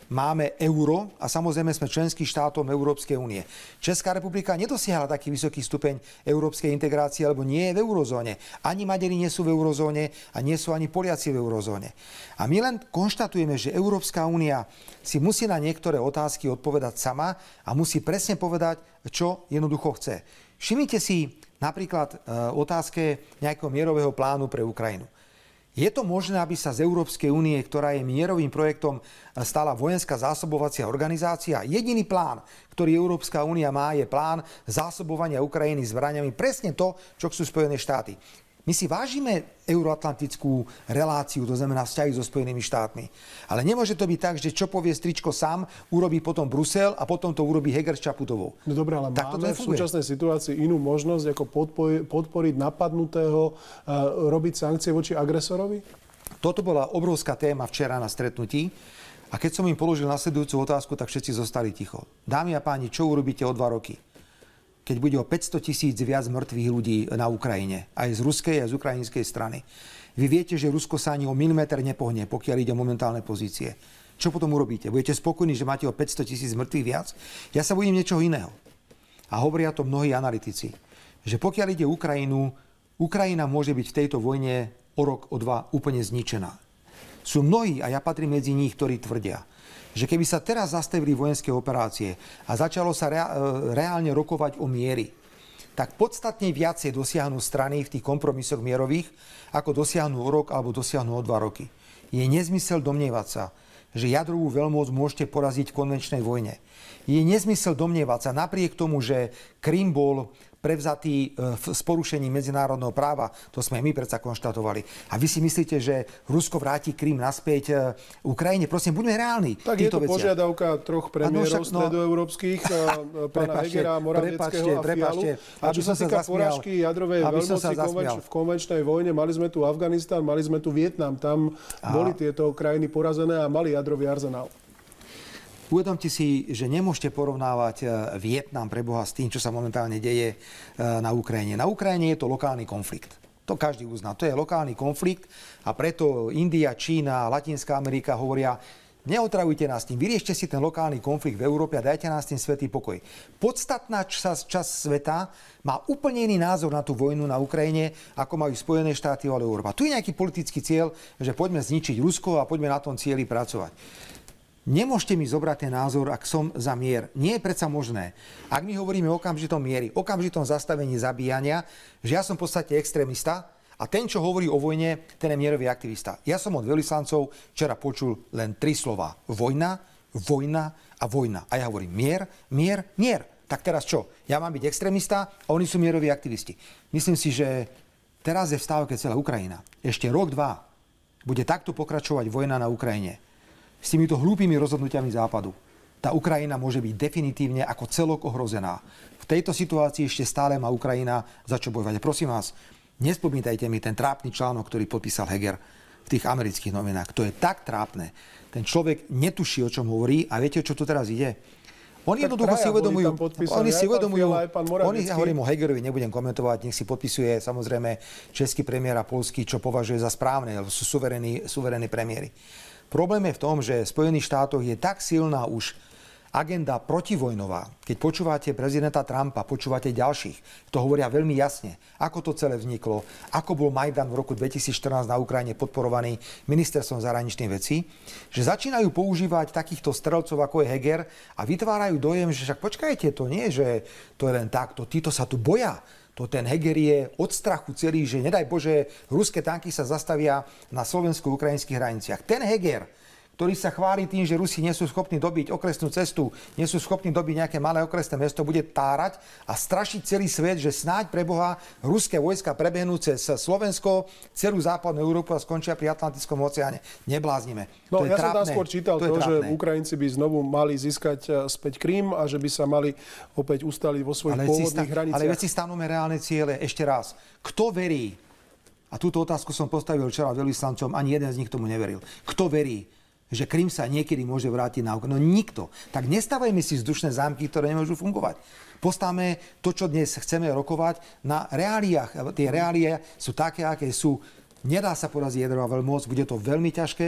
máme euro a samozrejme sme členským štátom Európskej únie. Česká republika nedosiahla taký vysoký stupeň európskej integrácie, lebo nie je v eurozóne. Ani Maďari nie sú v eurozóne a nie sú ani Poliaci v eurozóne. A my len konštatujeme, že Európska únia si musí na niektoré otázky odpovedať sama a musí presne povedať, čo jednoducho chce. Všimnite si napríklad otázke nejakého mierového plánu pre Ukrajinu. Je to možné, aby sa z Európskej únie, ktorá je mierovým projektom, stala vojenská zásobovacia organizácia? Jediný plán, ktorý Európska únia má, je plán zásobovania Ukrajiny zbraňami. Presne to, čo chcú Spojené štáty. My si vážime euroatlantickú reláciu, to znamená vzťahy so Spojenými štátmi. Ale nemôže to byť tak, že čo povie stričko sám, urobí potom Brusel a potom to urobí Heger s Čaputovou. No dobré, ale tak máme v súčasnej situácii inú možnosť, ako podporiť napadnutého, robiť sankcie voči agresorovi? Toto bola obrovská téma včera na stretnutí. A keď som im položil nasledujúcu otázku, tak všetci zostali ticho. Dámy a páni, čo urobíte o 2 roky? Keď bude o 500 000 viac mŕtvych ľudí na Ukrajine, aj z ruskej, aj z ukrajinskej strany. Vy viete, že Rusko sa ani o milimeter nepohne, pokiaľ ide o momentálne pozície. Čo potom urobíte? Budete spokojní, že máte o 500 000 mŕtvych viac? Ja sa bojím niečoho iného. A hovoria to mnohí analytici, že pokiaľ ide o Ukrajinu, Ukrajina môže byť v tejto vojne o rok, o 2 úplne zničená. Sú mnohí, a ja patrím medzi nich, ktorí tvrdia, že keby sa teraz zastavili vojenské operácie a začalo sa reálne rokovať o miery, tak podstatne viacej dosiahnu strany v tých kompromisoch mierových, ako dosiahnu o rok alebo dosiahnu o 2 roky. Je nezmysel domnievať sa, že jadrovú veľmoc môžete poraziť v konvenčnej vojne. Je nezmysel domnievať sa, napriek tomu, že Krym bol prevzatý s porušením medzinárodného práva. To sme my predsa konštatovali. A vy si myslíte, že Rusko vráti Krym naspäť Ukrajine? Prosím, buďme reálni. Tak je to požiadavka troch premiérov stredoeurópskych, pána Hegera, Moravieckého a Fialu. A čo sa týka porážky jadrovej veľmoci v konvenčnej vojne, mali sme tu Afganistán, mali sme tu Vietnam. Tam boli tieto krajiny porazené a mali jadrový arzenál. Uvedomte si, že nemôžete porovnávať Vietnam pre Boha s tým, čo sa momentálne deje na Ukrajine. Na Ukrajine je to lokálny konflikt. To každý uzná. To je lokálny konflikt a preto India, Čína, Latinská Amerika hovoria, neotravujte nás tým, vyriešte si ten lokálny konflikt v Európe a dajte nás tým svätý pokoj. Podstatná časť sveta má úplne iný názor na tú vojnu na Ukrajine, ako majú Spojené štáty alebo Európa. Tu je nejaký politický cieľ, že poďme zničiť Rusko a poďme na tom cieli pracovať. Nemôžete mi zobrať ten názor, ak som za mier. Nie je predsa možné. Ak my hovoríme o okamžitom miery, okamžitom zastavení zabíjania, že ja som v podstate extrémista a ten, čo hovorí o vojne, ten je mierový aktivista. Ja som od veľvyslancov včera počul len 3 slová. Vojna, vojna a vojna. A ja hovorím mier, mier, mier. Tak teraz čo? Ja mám byť extrémista a oni sú mieroví aktivisti. Myslím si, že teraz je v stávke celá Ukrajina. Ešte rok, 2 bude takto pokračovať vojna na Ukrajine. S týmito hlúpými rozhodnutiami Západu. Tá Ukrajina môže byť definitívne ako celok ohrozená. V tejto situácii ešte stále má Ukrajina za čo bojovať. Prosím vás, nespomínajte mi ten trápny článok, ktorý podpísal Heger v tých amerických novinách. To je tak trápne. Ten človek netuší, o čom hovorí a viete, čo tu teraz ide? Oni jednoducho si uvedomujú, ja hovorím o Hegerovi, nebudem komentovať, nech si podpisuje samozrejme český premiér a poľský, čo považuje za správne, sú suverénni premiéri. Problém je v tom, že v Spojených štátoch je tak silná už agenda protivojnová. Keď počúvate prezidenta Trumpa, počúvate ďalších, to hovoria veľmi jasne, ako to celé vzniklo, ako bol Majdan v roku 2014 na Ukrajine podporovaný ministerstvom zahraničných vecí, že začínajú používať takýchto strelcov, ako je Heger a vytvárajú dojem, že však počkajte, to nie je, že to je len takto, títo sa tu boja. To ten Heger je od strachu celý, že nedaj Bože, ruské tanky sa zastavia na slovensko-ukrajinských hraniciach. Ten Heger, ktorý sa chváli tým, že Rusi nie sú schopní dobiť okresnú cestu, nie sú schopní dobiť nejaké malé okresné mesto, bude tárať a strašiť celý svet, že snáď pre Boha ruské vojska prebehnú cez Slovensko, celú západnú Európu a skončia pri Atlantickom oceáne. Nebláznime. No, ja som tam skôr čítal to, že Ukrajinci by znovu mali získať späť Krym a že by sa mali opäť ustaliť vo svojich pôvodných hraniciach. Ale veď si stanovme reálne ciele. Ešte raz. Kto verí? A túto otázku som postavil včera veľvyslancom, ani jeden z nich tomu neveril. Kto verí, že Krym sa niekedy môže vrátiť na Ukrajinu? No nikto. Tak nestávajme si vzdušné zámky, ktoré nemôžu fungovať. Postavme to, čo dnes chceme rokovať, na reáliách. Tie reálie sú také, aké sú. Nedá sa poraziť jadrová veľmoc, bude to veľmi ťažké.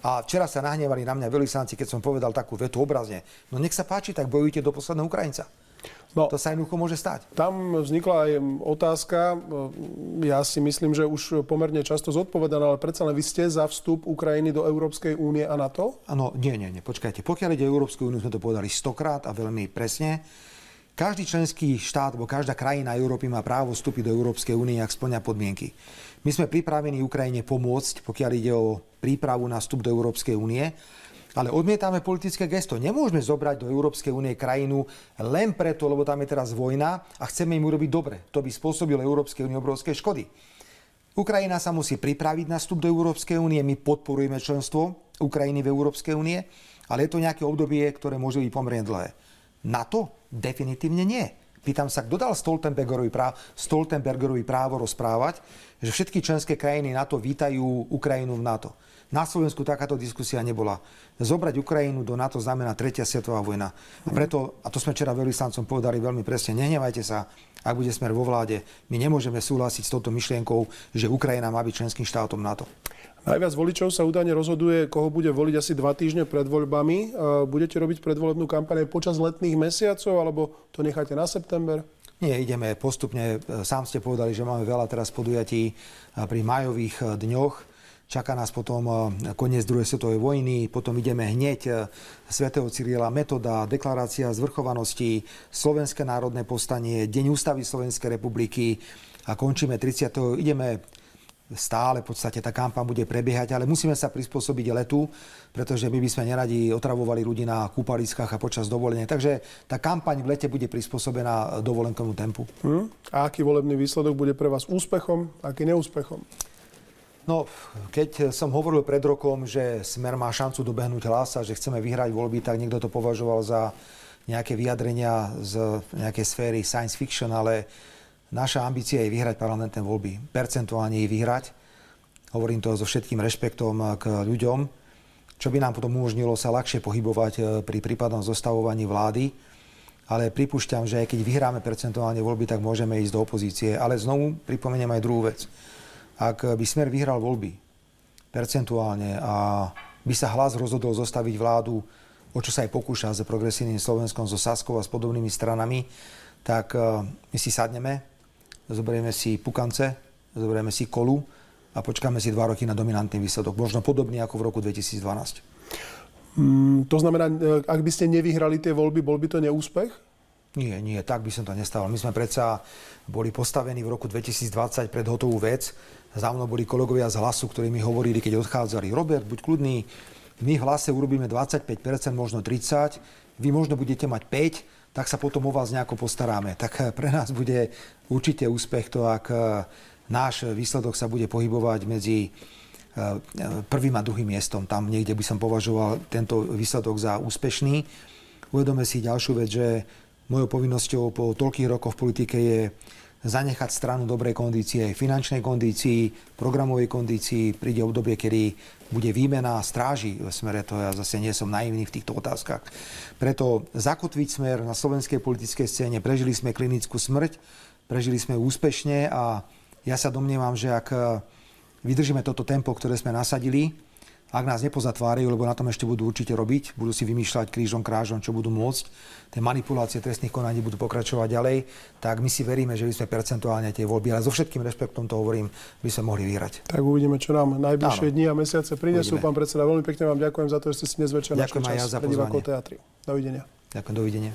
A včera sa nahnevali na mňa veľvyslanci, keď som povedal takú vetu obrazne. No nech sa páči, tak bojujte do posledného Ukrajinca. No, to sa jednoducho môže stať. Tam vznikla aj otázka, ja si myslím, že už pomerne často zodpovedaná, ale predsa len vy ste za vstup Ukrajiny do Európskej únie a NATO? Áno, nie, počkajte. Pokiaľ ide o Európsku úniu, sme to povedali 100-krát a veľmi presne. Každý členský štát, alebo každá krajina Európy má právo vstúpiť do Európskej únie, ak spĺňa podmienky. My sme pripravení Ukrajine pomôcť, pokiaľ ide o prípravu na vstup do Európskej únie. Ale odmietame politické gesto. Nemôžeme zobrať do Európskej únie krajinu len preto, lebo tam je teraz vojna a chceme im urobiť dobre. To by spôsobilo Európskej únie obrovské škody. Ukrajina sa musí pripraviť na vstup do Európskej únie. My podporujeme členstvo Ukrajiny v Európskej únie, ale je to nejaké obdobie, ktoré môže byť pomerne dlhé. NATO? Definitívne nie. Pýtam sa, kto dal Stoltenbergerovi právo rozprávať, že všetky členské krajiny NATO vítajú Ukrajinu v NATO. Na Slovensku takáto diskusia nebola. Zobrať Ukrajinu do NATO znamená 3. svetová vojna. A preto, a to sme včera veľvyslancom povedali veľmi presne, nehnevajte sa, ak bude Smer vo vláde, my nemôžeme súhlasiť s touto myšlienkou, že Ukrajina má byť členským štátom NATO. Najviac voličov sa údajne rozhoduje, koho bude voliť asi 2 týždne pred voľbami. Budete robiť predvolebnú kampaň počas letných mesiacov, alebo to necháte na september? Nie, ideme postupne. Sám ste povedali, že máme veľa teraz podujatí pri májových dňoch. Čaká nás potom koniec druhej svetovej vojny, potom ideme hneď svätého Cyrila Metoda, deklarácia zvrchovanosti, Slovenské národné povstanie, Deň ústavy Slovenskej republiky a končíme 30. Ideme stále, v podstate tá kampaň bude prebiehať, ale musíme sa prispôsobiť letu, pretože my by sme neradi otravovali ľudí na kúpaliskách a počas dovolenia. Takže tá kampaň v lete bude prispôsobená dovolenkovému tempu. A aký volebný výsledok bude pre vás úspechom, aký neúspechom? No, keď som hovoril pred rokom, že Smer má šancu dobehnúť Hlas a že chceme vyhrať voľby, tak niekto to považoval za nejaké vyjadrenia z nejakej sféry science fiction, ale naša ambícia je vyhrať parlamentné voľby. Percentuálne ich vyhrať. Hovorím to so všetkým rešpektom k ľuďom, čo by nám potom umožnilo sa ľahšie pohybovať pri prípadnom zostavovaní vlády. Ale pripúšťam, že aj keď vyhráme percentuálne voľby, tak môžeme ísť do opozície. Ale znovu pripomeniem aj druhú vec. Ak by Smer vyhral voľby percentuálne a by sa Hlas rozhodol zostaviť vládu, o čo sa aj pokúša s Progresívnym Slovenskom, so Saskou a s podobnými stranami, tak my si sadneme, zoberieme si pukance, zoberieme si kolu a počkáme si 2 roky na dominantný výsledok. Možno podobný ako v roku 2012. To znamená, ak by ste nevyhrali tie voľby, bol by to neúspech? Nie, tak by som to nestával. My sme predsa boli postavení v roku 2020 pred hotovú vec. Za mnou boli kolegovia z Hlasu, ktorí mi hovorili, keď odchádzali: Robert, buď kľudný, my v Hlase urobíme 25%, možno 30%, vy možno budete mať 5%, tak sa potom o vás nejako postaráme. Tak pre nás bude určite úspech to, ak náš výsledok sa bude pohybovať medzi prvým a druhým miestom. Tam niekde by som považoval tento výsledok za úspešný. Uvedome si ďalšiu vec, že mojou povinnosťou po toľkých rokoch v politike je zanechať stranu dobrej kondície, finančnej kondícii, programovej kondícii. Príde obdobie, kedy bude výmena stráži v Smere. To ja zase nie som naivný v týchto otázkach. Preto zakotviť Smer na slovenskej politickej scéne. Prežili sme klinickú smrť, prežili sme úspešne a ja sa domnievam, že ak vydržíme toto tempo, ktoré sme nasadili, ak nás nepozatvárajú, lebo na tom ešte budú určite robiť, budú si vymýšľať krížom krážom, čo budú môcť, tie manipulácie trestných konaní budú pokračovať ďalej, tak my si veríme, že by sme percentuálne tie voľby, ale so všetkým rešpektom to hovorím, by sme mohli vyhrať. Tak uvidíme, čo nám najbližšie dni a mesiace prinesú. Pán predseda, veľmi pekne vám ďakujem za to, že ste si dnes večer našli čas pre divákov Teatry. Dovidenia. Ďakujem, dovidenia.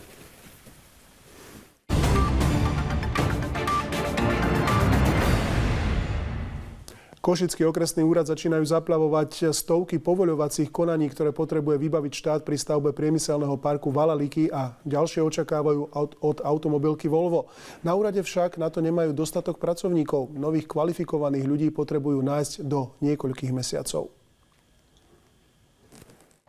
Košický okresný úrad začínajú zaplavovať stovky povoľovacích konaní, ktoré potrebuje vybaviť štát pri stavbe priemyselného parku Valaliky a ďalšie očakávajú od automobilky Volvo. Na úrade však na to nemajú dostatok pracovníkov. Nových kvalifikovaných ľudí potrebujú nájsť do niekoľkých mesiacov.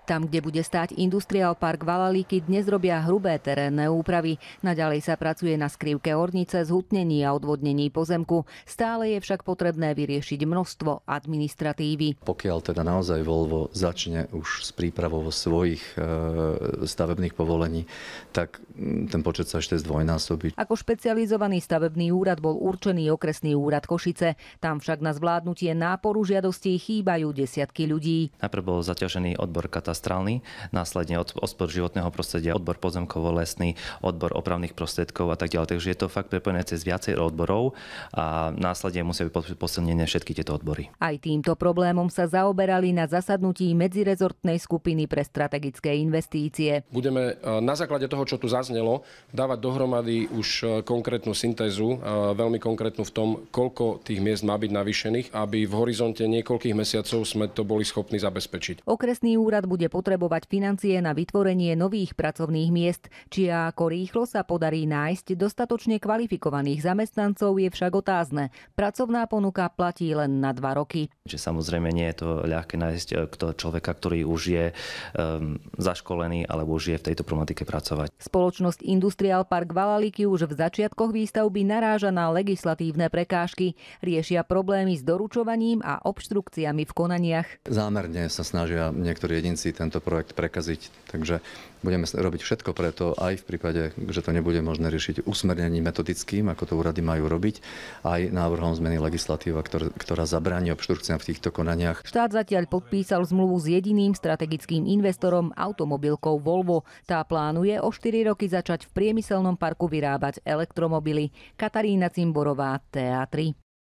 Tam, kde bude stáť Industrial Park Valaliky, dnes robia hrubé terénne úpravy. Naďalej sa pracuje na skrývke ornice, zhutnení a odvodnení pozemku. Stále je však potrebné vyriešiť množstvo administratívy. Pokiaľ teda naozaj Volvo začne už s prípravou svojich stavebných povolení, tak ten počet sa ešte zdvojnásobí. Ako špecializovaný stavebný úrad bol určený okresný úrad Košice. Tam však na zvládnutie náporu žiadostí chýbajú desiatky ľudí. Najprv bol zaťažený odbor katastrálny, následne odbor životného prostredia, odbor pozemkovo-lesný, odbor opravných prostriedkov a tak ďalej. Takže je to fakt prepojené cez viacej odborov a následne musia byť posilnené všetky tieto odbory. Aj týmto problémom sa zaoberali na zasadnutí medzirezortnej skupiny pre strategické investície. Budeme na základe toho, čo tu zaznelo, dávať dohromady už konkrétnu syntézu, veľmi konkrétnu v tom, koľko tých miest má byť navýšených, aby v horizonte niekoľkých mesiacov sme to boli schopní zabezpečiť. Okresný úrad bude potrebovať financie na vytvorenie nových pracovných miest. Či a ako rýchlo sa podarí nájsť dostatočne kvalifikovaných zamestnancov, je však otázne. Pracovná ponuka platí len na 2 roky. Samozrejme nie je to ľahké nájsť človeka, ktorý už je zaškolený alebo už je v tejto problematike pracovať. Spoločnosť Industrial Park Valaliky už v začiatkoch výstavby naráža na legislatívne prekážky. Riešia problémy s doručovaním a obštrukciami v konaniach. Zámerne sa snažia niektorí jedinci tento projekt prekaziť, takže budeme robiť všetko preto, aj v prípade, že to nebude možné riešiť usmernením metodickým, ako to úrady majú robiť, aj návrhom zmeny legislatíva, ktorá zabráni obštrukciám v týchto konaniach. Štát zatiaľ podpísal zmluvu s jediným strategickým investorom, automobilkou Volvo. Tá plánuje o 4 roky začať v priemyselnom parku vyrábať elektromobily. Katarína Cimborová, TA3.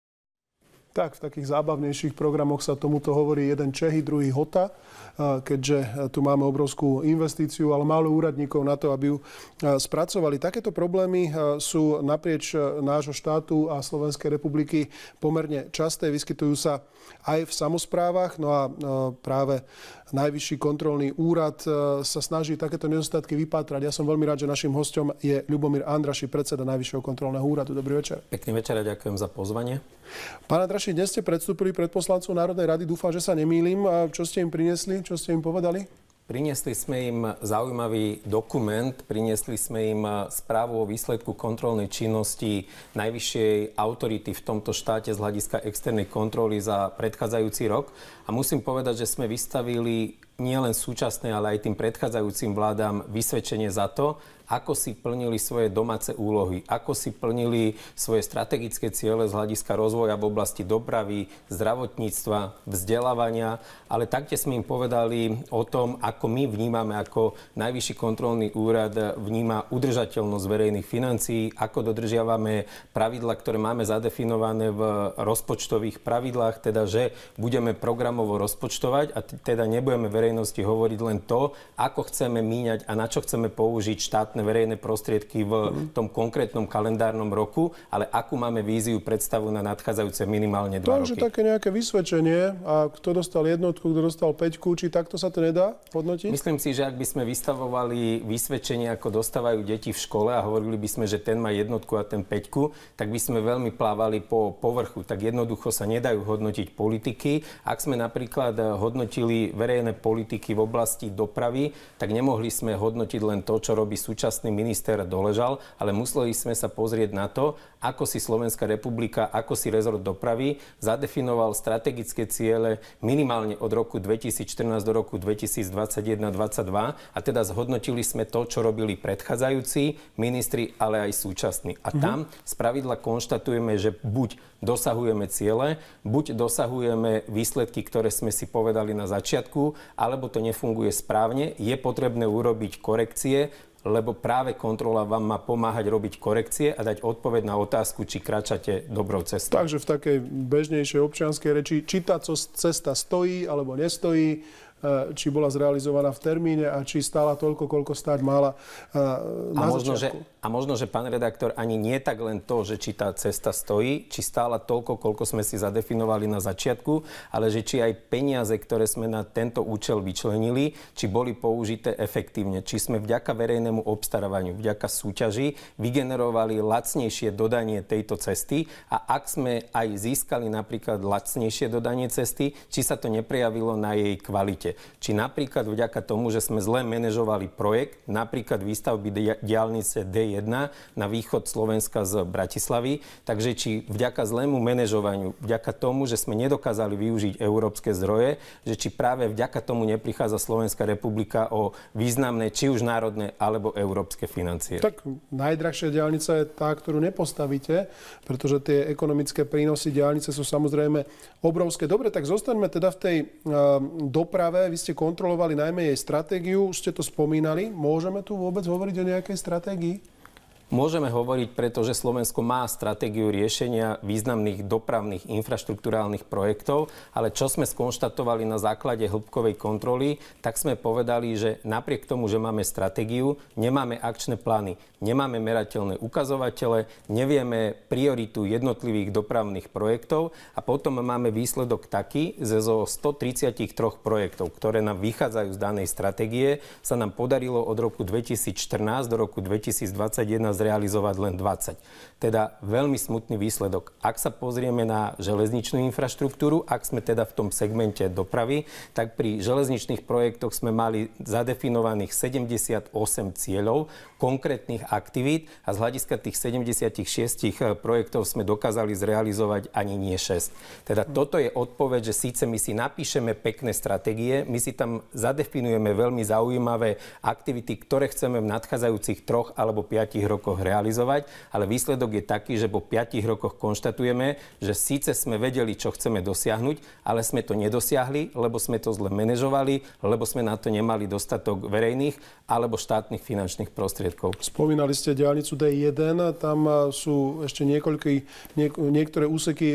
Tak, v takých zábavnejších programoch sa tomuto hovorí jeden Čehy, druhý Hota, keďže tu máme obrovskú investíciu, ale málo úradníkov na to, aby ju spracovali. Takéto problémy sú naprieč nášho štátu a Slovenskej republiky pomerne časté, vyskytujú sa aj v samosprávach, no a práve Najvyšší kontrolný úrad sa snaží takéto nedostatky vypátrať. Ja som veľmi rád, že našim hosťom je Ľubomír Andraši, predseda Najvyššieho kontrolného úradu. Dobrý večer. Pekný večer a ďakujem za pozvanie. Pán Andraši, dnes ste predstúpili pred poslancov Národnej rady. Dúfam, že sa nemýlim. Čo ste im priniesli? Čo ste im povedali? Priniesli sme im zaujímavý dokument, priniesli sme im správu o výsledku kontrolnej činnosti najvyššej autority v tomto štáte z hľadiska externej kontroly za predchádzajúci rok. A musím povedať, že sme vystavili nielen súčasné, ale aj tým predchádzajúcim vládám vysvedčenie za to, ako si plnili svoje domáce úlohy, ako si plnili svoje strategické ciele z hľadiska rozvoja v oblasti dopravy, zdravotníctva, vzdelávania, ale taktiež sme im povedali o tom, ako my vnímame, ako Najvyšší kontrolný úrad vníma udržateľnosť verejných financií, ako dodržiavame pravidlá, ktoré máme zadefinované v rozpočtových pravidlách, teda že budeme programovo rozpočtovať a teda nebudeme verejnosti hovoriť len to, ako chceme míňať a na čo chceme použiť štátne verejné prostriedky v tom konkrétnom kalendárnom roku, ale akú máme víziu, predstavu na nadchádzajúce minimálne 2 roky. Takže také nejaké vysvedčenie a kto dostal jednotku, kto dostal 5, či takto sa to nedá hodnotiť? Myslím si, že ak by sme vystavovali vysvedčenie, ako dostávajú deti v škole a hovorili by sme, že ten má jednotku a ten 5, tak by sme veľmi plávali po povrchu. Tak jednoducho sa nedajú hodnotiť politiky. Ak sme napríklad hodnotili verejné politiky v oblasti dopravy, tak nemohli sme hodnotiť len to, čo robí súčasný minister Doležal, ale museli sme sa pozrieť na to, ako si Slovenská republika, ako si rezort dopravy zadefinoval strategické ciele minimálne od roku 2014 do roku 2021-2022 a teda zhodnotili sme to, čo robili predchádzajúci ministri, ale aj súčasní. A tam spravidla konštatujeme, že buď dosahujeme ciele, buď dosahujeme výsledky, ktoré sme si povedali na začiatku, alebo to nefunguje správne. Je potrebné urobiť korekcie, lebo práve kontrola vám má pomáhať robiť korekcie a dať odpoveď na otázku, či kráčate dobrou cestou. Takže v takej bežnejšej občianskej reči, či tá cesta stojí alebo nestojí, či bola zrealizovaná v termíne a či stála toľko, koľko stáť mala na začiatku. a možno, že pán redaktor, ani nie tak len to, že či tá cesta stojí, či stála toľko, koľko sme si zadefinovali na začiatku, ale že či aj peniaze, ktoré sme na tento účel vyčlenili, či boli použité efektívne, či sme vďaka verejnému obstarávaniu, vďaka súťaži vygenerovali lacnejšie dodanie tejto cesty a ak sme aj získali napríklad lacnejšie dodanie cesty, či sa to neprejavilo na jej kvalite. Či napríklad vďaka tomu, že sme zle manažovali projekt, napríklad výstavby diaľnice D1 na východ Slovenska z Bratislavy. Takže či vďaka zlému manažovaniu, vďaka tomu, že sme nedokázali využiť európske zdroje, že či práve vďaka tomu neprichádza Slovenská republika o významné, či už národné, alebo európske financie. Tak najdrahšia diaľnica je tá, ktorú nepostavíte, pretože tie ekonomické prínosy diaľnice sú samozrejme obrovské. Dobre, tak zostaňme teda v tej doprave. Vy ste kontrolovali najmä jej stratégiu, už ste to spomínali. Môžeme tu vôbec hovoriť o nejakej stratégii? Môžeme hovoriť, pretože Slovensko má stratégiu riešenia významných dopravných infraštruktúrálnych projektov, ale čo sme skonštatovali na základe hĺbkovej kontroly, tak sme povedali, že napriek tomu, že máme stratégiu, nemáme akčné plány, nemáme merateľné ukazovatele, nevieme prioritu jednotlivých dopravných projektov a potom máme výsledok taký, že zo 133 projektov, ktoré nám vychádzajú z danej stratégie, sa nám podarilo od roku 2014 do roku 2021 zrealizovať len 20. Teda veľmi smutný výsledok. Ak sa pozrieme na železničnú infraštruktúru, ak sme teda v tom segmente dopravy, tak pri železničných projektoch sme mali zadefinovaných 78 cieľov, konkrétnych aktivít a z hľadiska tých 76 projektov sme dokázali zrealizovať ani nie 6. Teda toto je odpoveď, že síce my si napíšeme pekné stratégie, my si tam zadefinujeme veľmi zaujímavé aktivity, ktoré chceme v nadchádzajúcich 3 alebo 5 rokoch realizovať, ale výsledok je taký, že po 5 rokoch konštatujeme, že síce sme vedeli, čo chceme dosiahnuť, ale sme to nedosiahli, lebo sme to zle manažovali, lebo sme na to nemali dostatok verejných alebo štátnych finančných prostriedkov. Spomínali ste diaľnicu D1, tam sú ešte niektoré úseky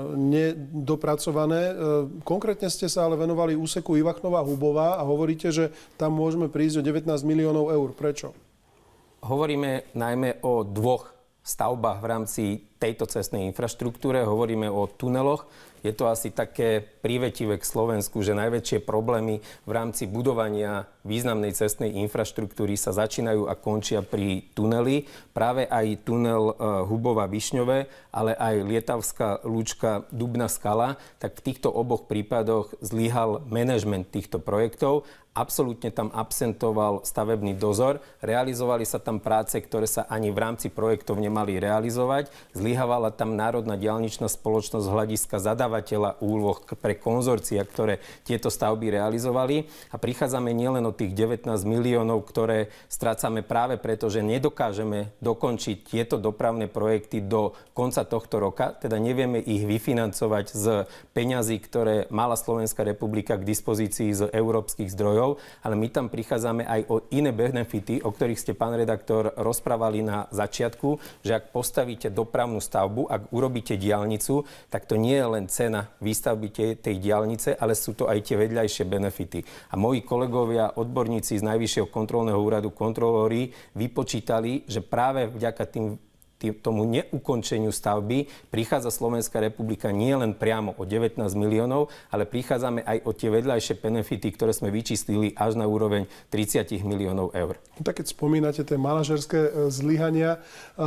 nedopracované. Konkrétne ste sa ale venovali úseku Ivachnová-Hubová a hovoríte, že tam môžeme prísť o 19 miliónov eur. Prečo? Hovoríme najmä o 2 stavbách v rámci tejto cestnej infraštruktúre. Hovoríme o tuneloch. Je to asi také prívetivé k Slovensku, že najväčšie problémy v rámci budovania významnej cestnej infraštruktúry sa začínajú a končia pri tuneli. Práve aj tunel Hubova-Višňové, ale aj Lietavská Lúčka Dubná Skala, tak v týchto oboch prípadoch zlyhal manažment týchto projektov. Absolútne tam absentoval stavebný dozor. Realizovali sa tam práce, ktoré sa ani v rámci projektov nemali realizovať. Zlyhávala tam Národná diaľničná spoločnosť z hľadiska zadávateľa úloh pre konzorcia, ktoré tieto stavby realizovali. A prichádzame nielen o tých 19 miliónov, ktoré strácame práve preto, že nedokážeme dokončiť tieto dopravné projekty do konca tohto roka. Teda nevieme ich vyfinancovať z peňazí, ktoré mala Slovenská republika k dispozícii z európskych zdrojov. Ale my tam prichádzame aj o iné benefity, o ktorých ste, pán redaktor, rozprávali na začiatku, že ak postavíte dopravnú stavbu, ak urobíte diaľnicu, tak to nie je len cena výstavby tej diaľnice, ale sú to aj tie vedľajšie benefity. A moji kolegovia, odborníci z Najvyššieho kontrolného úradu, kontrolóri, vypočítali, že práve vďaka tomu neukončeniu stavby prichádza Slovenská republika nie len priamo o 19 miliónov, ale prichádzame aj o tie vedľajšie benefity, ktoré sme vyčíslili až na úroveň 30 miliónov eur. Tak keď spomínate tie manažerské zlyhania,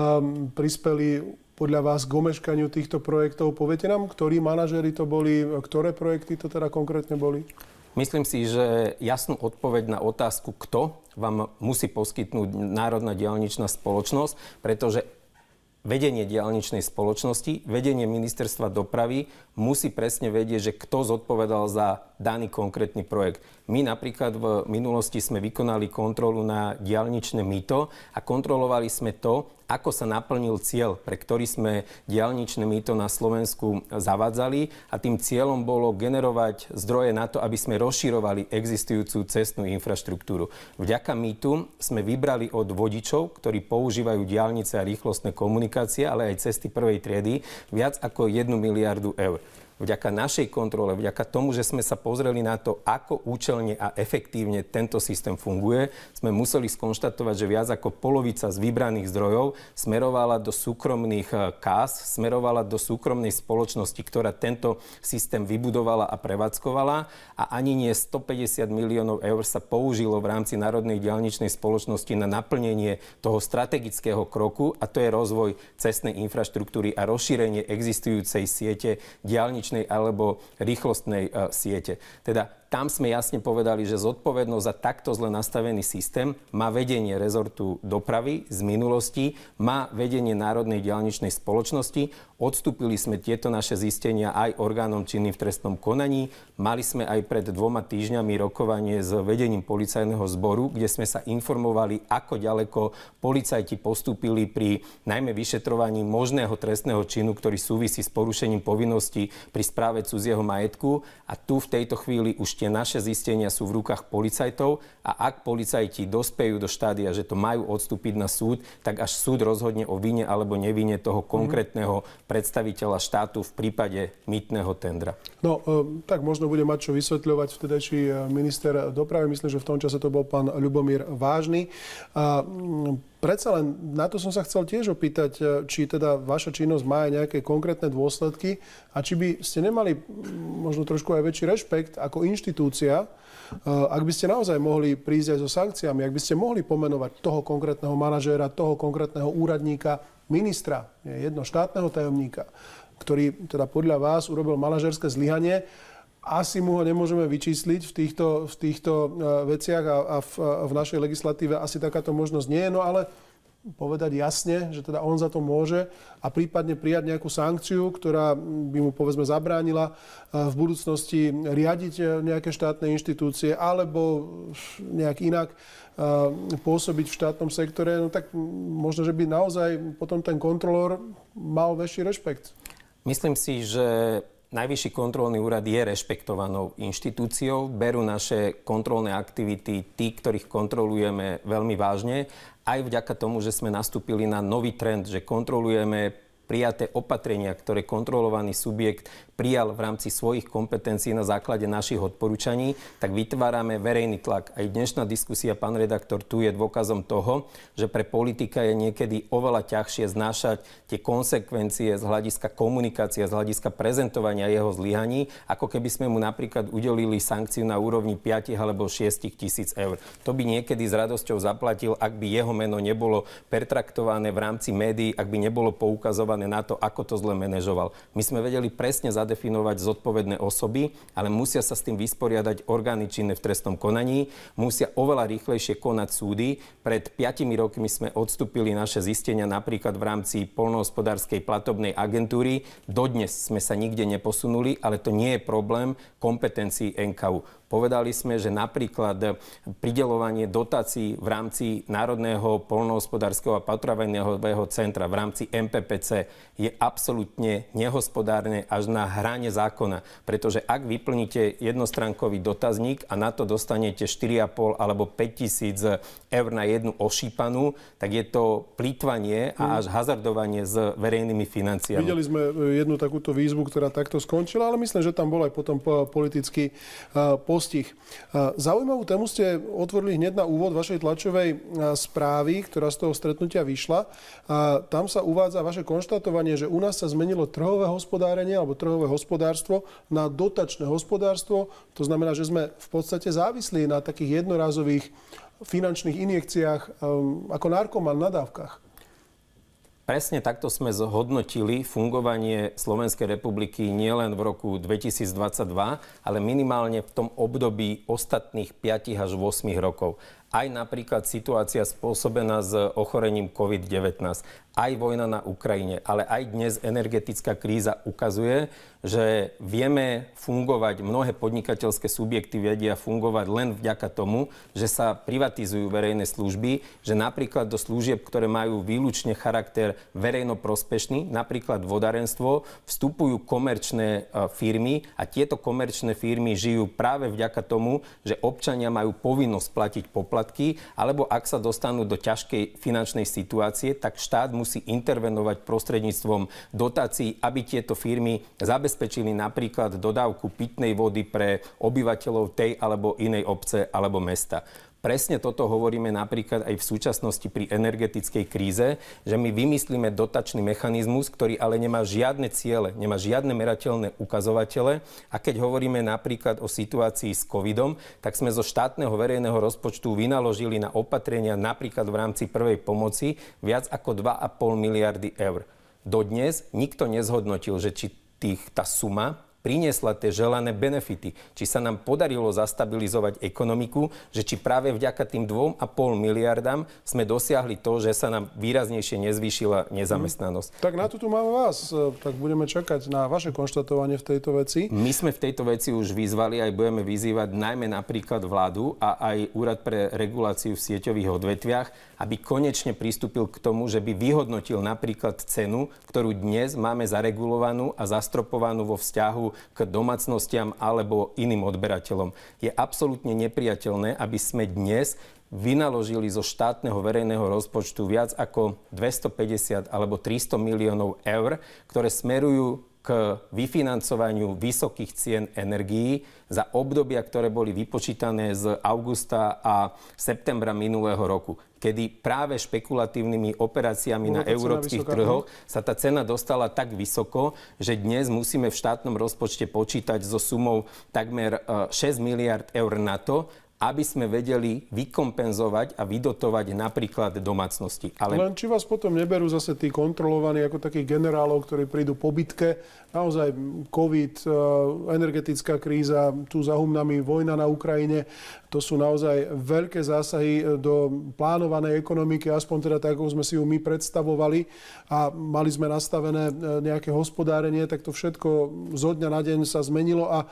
prispeli podľa vás k omeškaniu týchto projektov. Poviete nám, ktorí manažeri to boli, ktoré projekty to teda konkrétne boli? Myslím si, že jasnú odpoveď na otázku, kto vám musí poskytnúť Národná diaľničná spoločnosť, pretože vedenie diaľničnej spoločnosti, vedenie ministerstva dopravy musí presne vedieť, že kto zodpovedal za daný konkrétny projekt. My napríklad v minulosti sme vykonali kontrolu na diaľničné mýto a kontrolovali sme to, ako sa naplnil cieľ, pre ktorý sme diaľničné mýto na Slovensku zavádzali a tým cieľom bolo generovať zdroje na to, aby sme rozširovali existujúcu cestnú infraštruktúru. Vďaka mýtu sme vybrali od vodičov, ktorí používajú diaľnice a rýchlostné komunikácie, ale aj cesty prvej triedy, viac ako 1 miliardu eur. vďaka našej kontrole, vďaka tomu, že sme sa pozreli na to, ako účelne a efektívne tento systém funguje, sme museli skonštatovať, že viac ako polovica z vybraných zdrojov smerovala do súkromných kás, smerovala do súkromnej spoločnosti, ktorá tento systém vybudovala a prevádzkovala, a ani nie 150 miliónov eur sa použilo v rámci Národnej diaľničnej spoločnosti na naplnenie toho strategického kroku, a to je rozvoj cestnej infraštruktúry a rozšírenie existujúcej siete diaľničnej alebo rýchlostnej siete. Teda tam sme jasne povedali, že zodpovednosť za takto zle nastavený systém má vedenie rezortu dopravy z minulosti, má vedenie Národnej diaľničnej spoločnosti. Odstúpili sme tieto naše zistenia aj orgánom činným v trestnom konaní. Mali sme aj pred 2 týždňami rokovanie s vedením policajného zboru, kde sme sa informovali, ako ďaleko policajti postúpili pri najmä vyšetrovaní možného trestného činu, ktorý súvisí s porušením povinností pri správe cudzieho majetku. A tu v tejto chvíli už tie naše zistenia sú v rukách policajtov, a ak policajti dospejú do štádia, že to majú odstúpiť na súd, tak až súd rozhodne o vine alebo nevine toho konkrétneho predstaviteľa štátu v prípade mýtneho tendra. No, tak možno bude mať čo vysvetľovať vtedajší minister dopravy. Myslím, že v tom čase to bol pán Ľubomír Vážny. Predsa len na to som sa chcel tiež opýtať, či teda vaša činnosť má aj nejaké konkrétne dôsledky a či by ste nemali možno trošku aj väčší rešpekt ako inštitúcia, ak by ste naozaj mohli prísť aj so sankciami, ak by ste mohli pomenovať toho konkrétneho manažéra, toho konkrétneho úradníka, ministra, jedno štátneho tajomníka, ktorý teda podľa vás urobil manažérske zlyhanie. Asi mu ho nemôžeme vyčísliť v týchto veciach a v našej legislatíve asi takáto možnosť nie je, no ale povedať jasne, že teda on za to môže a prípadne prijať nejakú sankciu, ktorá by mu povedzme zabránila v budúcnosti riadiť nejaké štátne inštitúcie alebo nejak inak pôsobiť v štátnom sektore, no tak možno, že by naozaj potom ten kontrolór mal väčší rešpekt. Myslím si, že Najvyšší kontrolný úrad je rešpektovanou inštitúciou. Berú naše kontrolné aktivity tí, ktorých kontrolujeme, veľmi vážne. Aj vďaka tomu, že sme nastúpili na nový trend, že kontrolujeme prijaté opatrenia, ktoré kontrolovaný subjekt prijal v rámci svojich kompetencií na základe našich odporúčaní, tak vytvárame verejný tlak. Aj dnešná diskusia, pán redaktor, tu je dôkazom toho, že pre politika je niekedy oveľa ťažšie znášať tie konsekvencie z hľadiska komunikácie, z hľadiska prezentovania jeho zlyhaní, ako keby sme mu napríklad udelili sankciu na úrovni 5 alebo 6 tisíc eur. To by niekedy s radosťou zaplatil, ak by jeho meno nebolo pertraktované v rámci médií, ak by nebolo poukazované na to, ako to zle manažoval. My sme vedeli presne zadefinovať zodpovedné osoby, ale musia sa s tým vysporiadať orgány činné v trestnom konaní, musia oveľa rýchlejšie konať súdy. Pred 5 rokmi sme odstúpili naše zistenia napríklad v rámci poľnohospodárskej platobnej agentúry. Dodnes sme sa nikde neposunuli, ale to nie je problém kompetencií NKÚ. Povedali sme, že napríklad prideľovanie dotácií v rámci Národného poľnohospodárskeho a potravinového centra v rámci MPPC je absolútne nehospodárne až na hrane zákona. Pretože ak vyplníte jednostránkový dotazník a na to dostanete 4,5 alebo 5 tisíc eur na jednu ošípanú, tak je to plýtvanie a až hazardovanie s verejnými financiami. Videli sme jednu takúto výzvu, ktorá takto skončila, ale myslím, že tam bol aj potom politický postih. Zaujímavú tému ste otvorili hneď na úvod vašej tlačovej správy, ktorá z toho stretnutia vyšla. Tam sa uvádza vaše konštatovanie, že u nás sa zmenilo trhové hospodárenie alebo trhové hospodárstvo na dotačné hospodárstvo. To znamená, že sme v podstate závislí na takých jednorazových finančných injekciách ako narkoman na dávkach. Presne takto sme zhodnotili fungovanie Slovenskej republiky nielen v roku 2022, ale minimálne v tom období ostatných 5 až 8 rokov. Aj napríklad situácia spôsobená s ochorením COVID-19, aj vojna na Ukrajine, ale aj dnes energetická kríza ukazuje, že vieme fungovať, mnohé podnikateľské subjekty vedia fungovať len vďaka tomu, že sa privatizujú verejné služby, že napríklad do služieb, ktoré majú výlučne charakter verejnoprospešný, napríklad vodárenstvo, vstupujú komerčné firmy a tieto komerčné firmy žijú práve vďaka tomu, že občania majú povinnosť platiť poplatky poplatky, alebo ak sa dostanú do ťažkej finančnej situácie, tak štát musí intervenovať prostredníctvom dotácií, aby tieto firmy zabezpečili napríklad dodávku pitnej vody pre obyvateľov tej alebo inej obce alebo mesta. Presne toto hovoríme napríklad aj v súčasnosti pri energetickej kríze, že my vymyslíme dotačný mechanizmus, ktorý ale nemá žiadne ciele, nemá žiadne merateľné ukazovatele. A keď hovoríme napríklad o situácii s covidom, tak sme zo štátneho verejného rozpočtu vynaložili na opatrenia napríklad v rámci prvej pomoci viac ako 2,5 miliardy eur. Dodnes nikto nezhodnotil, že či tá suma priniesla tie želané benefity. Či sa nám podarilo zastabilizovať ekonomiku, že či práve vďaka tým 2,5 miliardám sme dosiahli to, že sa nám výraznejšie nezvýšila nezamestnanosť. Tak na to tu máme vás. Tak budeme čakať na vaše konštatovanie v tejto veci. My sme v tejto veci už vyzvali, aj budeme vyzývať najmä napríklad vládu a aj Úrad pre reguláciu v sieťových odvetviach, aby konečne pristúpil k tomu, že by vyhodnotil napríklad cenu, ktorú dnes máme zaregulovanú a zastropovanú vo vzťahu k domácnostiam alebo iným odberateľom. Je absolútne nepriateľné, aby sme dnes vynaložili zo štátneho verejného rozpočtu viac ako 250 alebo 300 miliónov eur, ktoré smerujú k vyfinancovaniu vysokých cien energií za obdobia, ktoré boli vypočítané z augusta a septembra minulého roku, kedy práve špekulatívnymi operáciami na európskych trhoch sa tá cena dostala tak vysoko, že dnes musíme v štátnom rozpočte počítať so sumou takmer 6 miliard eur na to, aby sme vedeli vykompenzovať a vydotovať napríklad domácnosti. Len či vás potom neberú zase tí kontrolovaní ako takých generálov, ktorí prídu po bitke. Naozaj COVID, energetická kríza, tu za humnami vojna na Ukrajine. To sú naozaj veľké zásahy do plánovanej ekonomiky, aspoň teda tak, ako sme si ju my predstavovali a mali sme nastavené nejaké hospodárenie, tak to všetko zo dňa na deň sa zmenilo a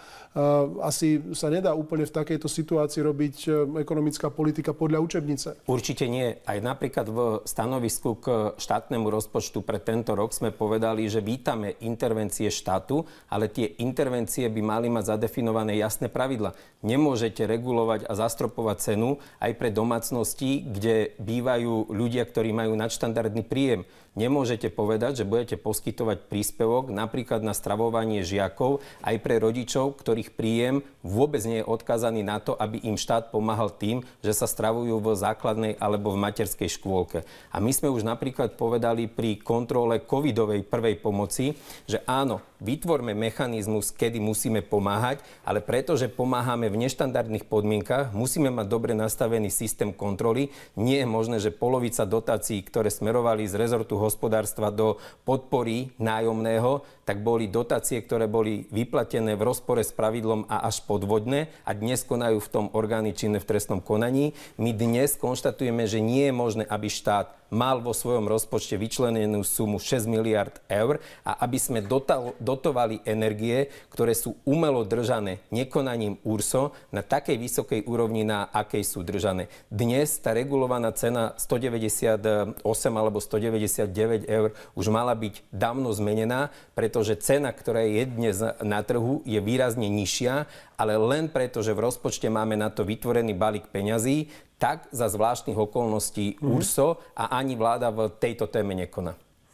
asi sa nedá úplne v takejto situácii robiť ekonomická politika podľa učebnice. Určite nie. Aj napríklad v stanovisku k štátnemu rozpočtu pre tento rok sme povedali, že vítame intervencie štátu, ale tie intervencie by mali mať zadefinované jasné pravidlá. Nemôžete regulovať a zastropovať cenu aj pre domácnosti, kde bývajú ľudia, ktorí majú nadštandardný príjem. Nemôžete povedať, že budete poskytovať príspevok napríklad na stravovanie žiakov aj pre rodičov, ktorých príjem vôbec nie je odkázaný na to, aby im štát pomáhal tým, že sa stravujú v základnej alebo v materskej škôlke. A my sme už napríklad povedali pri kontrole covidovej prvej pomoci, že áno, vytvorme mechanizmus, kedy musíme pomáhať, ale pretože pomáhame v neštandardných podmienkach, musíme mať dobre nastavený systém kontroly. Nie je možné, že polovica dotácií, ktoré smerovali z rezortu hospodárstva do podpory nájomného, tak boli dotácie, ktoré boli vyplatené v rozpore s pravidlom a až podvodné a dnes konajú v tom orgány činné v trestnom konaní. My dnes konštatujeme, že nie je možné, aby štát mal vo svojom rozpočte vyčlenenú sumu 6 miliard eur a aby sme dotovali energie, ktoré sú umelo držané nekonaním URSO na takej vysokej úrovni, na akej sú držané. Dnes tá regulovaná cena 198 alebo 199 eur už mala byť dávno zmenená, pretože cena, ktorá je dnes na trhu, je výrazne nižšia, ale len preto, že v rozpočte máme na to vytvorený balík peňazí, tak za zvláštnych okolností URSO a ani vláda v tejto téme nekoná.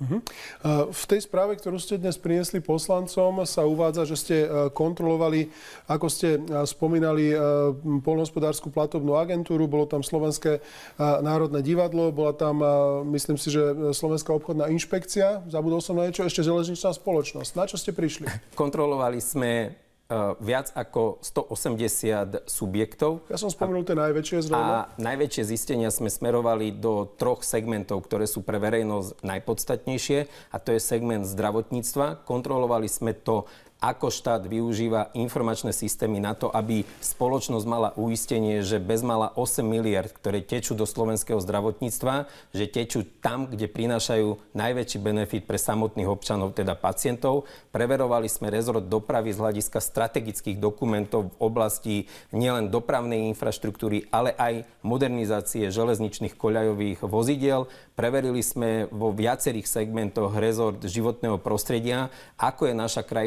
V tej správe, ktorú ste dnes priniesli poslancom, sa uvádza, že ste kontrolovali, ako ste spomínali, poľnohospodársku platobnú agentúru, bolo tam Slovenské národné divadlo, bola tam, myslím si, že Slovenská obchodná inšpekcia, zabudol som na niečo, ešte železničná spoločnosť. Na čo ste prišli? Kontrolovali sme viac ako 180 subjektov. Ja som spomenul tie najväčšie zrejme. A najväčšie zistenia sme smerovali do 3 segmentov, ktoré sú pre verejnosť najpodstatnejšie, a to je segment zdravotníctva. Kontrolovali sme to, ako štát využíva informačné systémy na to, aby spoločnosť mala uistenie, že bezmála 8 miliard, ktoré tečú do slovenského zdravotníctva, že tečú tam, kde prinášajú najväčší benefit pre samotných občanov, teda pacientov. Preverovali sme rezort dopravy z hľadiska strategických dokumentov v oblasti nielen dopravnej infraštruktúry, ale aj modernizácie železničných koľajových vozidiel. Preverili sme vo viacerých segmentoch rezort životného prostredia, ako je naša krajina pripravená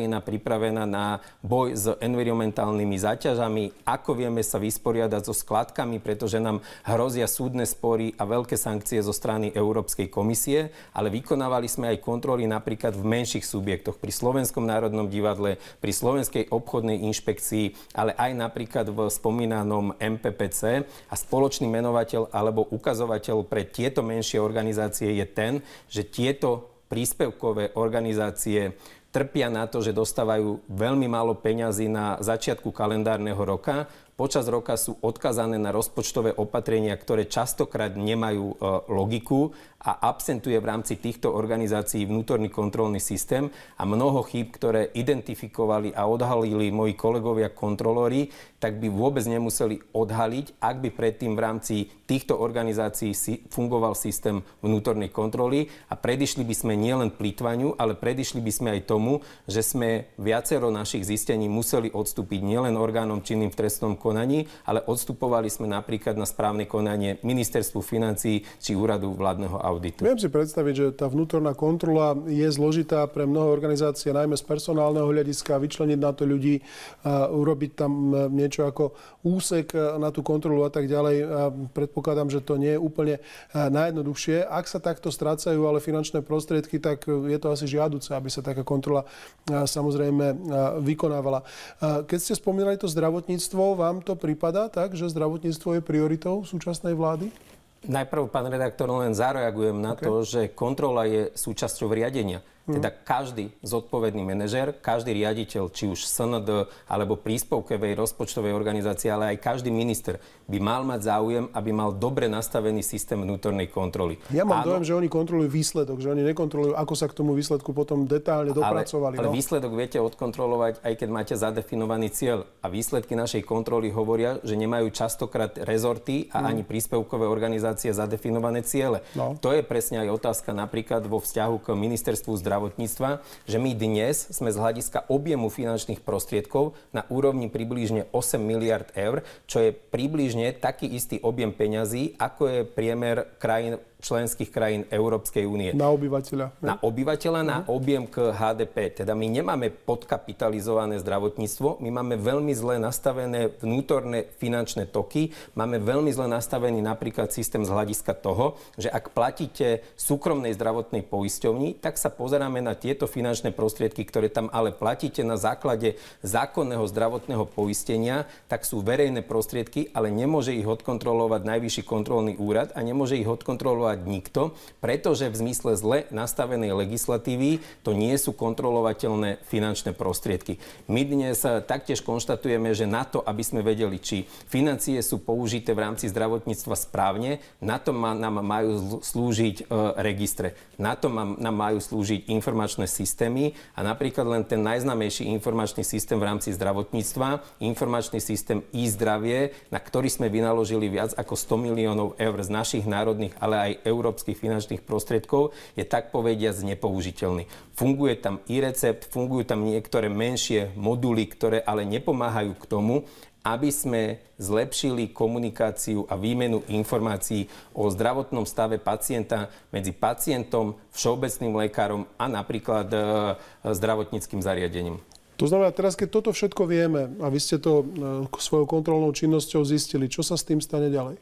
pripravená na boj s environmentálnymi záťažami, ako vieme sa vysporiadať so skladkami, pretože nám hrozia súdne spory a veľké sankcie zo strany Európskej komisie, ale vykonávali sme aj kontroly napríklad v menších subjektoch, pri Slovenskom národnom divadle, pri Slovenskej obchodnej inšpekcii, ale aj napríklad v spomínanom MPPC, a spoločný menovateľ alebo ukazovateľ pre tieto menšie organizácie je ten, že tieto príspevkové organizácie trpia na to, že dostávajú veľmi málo peňazí na začiatku kalendárneho roka. Počas roka sú odkazané na rozpočtové opatrenia, ktoré častokrát nemajú logiku a absentuje v rámci týchto organizácií vnútorný kontrolný systém a mnoho chýb, ktoré identifikovali a odhalili moji kolegovia kontrolóri, tak by vôbec nemuseli odhaliť, ak by predtým v rámci týchto organizácií fungoval systém vnútornej kontroly a predišli by sme nielen plýtvaniu, ale predišli by sme aj tomu, že sme viacero našich zistení museli odstúpiť nielen orgánom činným v trestnom konaní, ale odstupovali sme napríklad na správne konanie Ministerstvu financií či Úradu vládneho auditu. Viem si predstaviť, že tá vnútorná kontrola je zložitá pre mnohé organizácie, najmä z personálneho hľadiska, vyčleniť na to ľudí, urobiť tam niečo ako úsek na tú kontrolu a tak ďalej. Predpokladám, že to nie je úplne najjednoduchšie. Ak sa takto strácajú ale finančné prostriedky, tak je to asi žiaduce, aby sa taká kontrola samozrejme vykonávala. Keď ste spomínali to zdravotníctvo, vám to pripadá tak, že zdravotníctvo je prioritou súčasnej vlády? Najprv, pán redaktor, len zareagujem na to, že kontrola je súčasťou riadenia. Teda každý zodpovedný manažér, každý riaditeľ, či už SND alebo príspevkovej rozpočtovej organizácie, ale aj každý minister by mal mať záujem, aby mal dobre nastavený systém vnútornej kontroly. Ja mám dojem, že oni kontrolujú výsledok, že oni nekontrolujú, ako sa k tomu výsledku potom detailne dopracovali. Ale výsledok viete odkontrolovať, aj keď máte zadefinovaný cieľ. A výsledky našej kontroly hovoria, že nemajú častokrát rezorty a ani príspevkové organizácie zadefinované ciele. To je presne aj otázka napríklad vo vzťahu k ministerstvu zdravotníctva, že my dnes sme z hľadiska objemu finančných prostriedkov na úrovni približne 8 miliard eur, čo je približne taký istý objem peňazí, ako je priemer členských krajín Európskej únie. Na obyvateľa. Na obyvateľa, na objem k HDP. Teda my nemáme podkapitalizované zdravotníctvo, my máme veľmi zle nastavené vnútorné finančné toky, máme veľmi zle nastavený napríklad systém z hľadiska toho, že ak platíte súkromnej zdravotnej poisťovni, tak sa pozeráme na tieto finančné prostriedky, ktoré tam ale platíte na základe zákonného zdravotného poistenia, tak sú verejné prostriedky, ale nemôže ich odkontrolovať Najvyšší kontrolný úrad a nemôže ich odkontrolovať nikto, pretože v zmysle zle nastavenej legislatívy to nie sú kontrolovateľné finančné prostriedky. My dnes taktiež konštatujeme, že na to, aby sme vedeli, či financie sú použité v rámci zdravotníctva správne, na to nám majú slúžiť registre, na to nám majú slúžiť informačné systémy a napríklad len ten najznámejší informačný systém v rámci zdravotníctva, informačný systém e-zdravie, na ktorý sme vynaložili viac ako 100 miliónov eur z našich národných, ale aj európskych finančných prostriedkov, je tak povediac nepoužiteľný. Funguje tam e-recept, fungujú tam niektoré menšie moduly, ktoré ale nepomáhajú k tomu, aby sme zlepšili komunikáciu a výmenu informácií o zdravotnom stave pacienta medzi pacientom, všeobecným lekárom a napríklad zdravotníckym zariadením. To znamená, teraz keď toto všetko vieme a vy ste to svojou kontrolnou činnosťou zistili, čo sa s tým stane ďalej?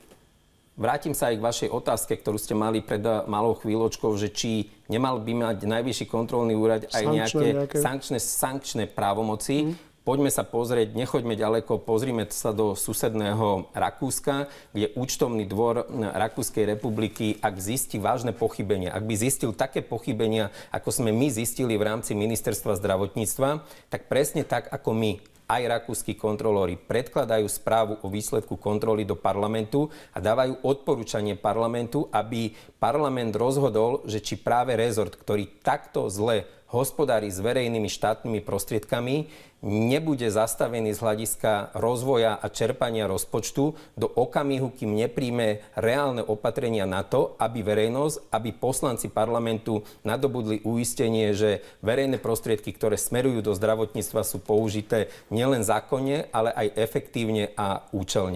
Vrátim sa aj k vašej otázke, ktorú ste mali pred malou chvíľočkou, že či nemal by mať Najvyšší kontrolný úrad aj nejaké sankčné právomoci. Poďme sa pozrieť, nechoďme ďaleko, pozrime sa do susedného Rakúska, kde účtovný dvor Rakúskej republiky, ak zistí vážne pochybenia, ak by zistil také pochybenia, ako sme my zistili v rámci Ministerstva zdravotníctva, tak presne tak ako my, aj rakúski kontrolóri predkladajú správu o výsledku kontroly do parlamentu a dávajú odporúčanie parlamentu, aby parlament rozhodol, že či práve rezort, ktorý takto zle hospodári s verejnými štátnymi prostriedkami, nebude zastavený z hľadiska rozvoja a čerpania rozpočtu do okamihu, kým nepríjme reálne opatrenia na to, aby verejnosť, aby poslanci parlamentu nadobudli uistenie, že verejné prostriedky, ktoré smerujú do zdravotníctva, sú použité nielen zákonne, ale aj efektívne a účelne.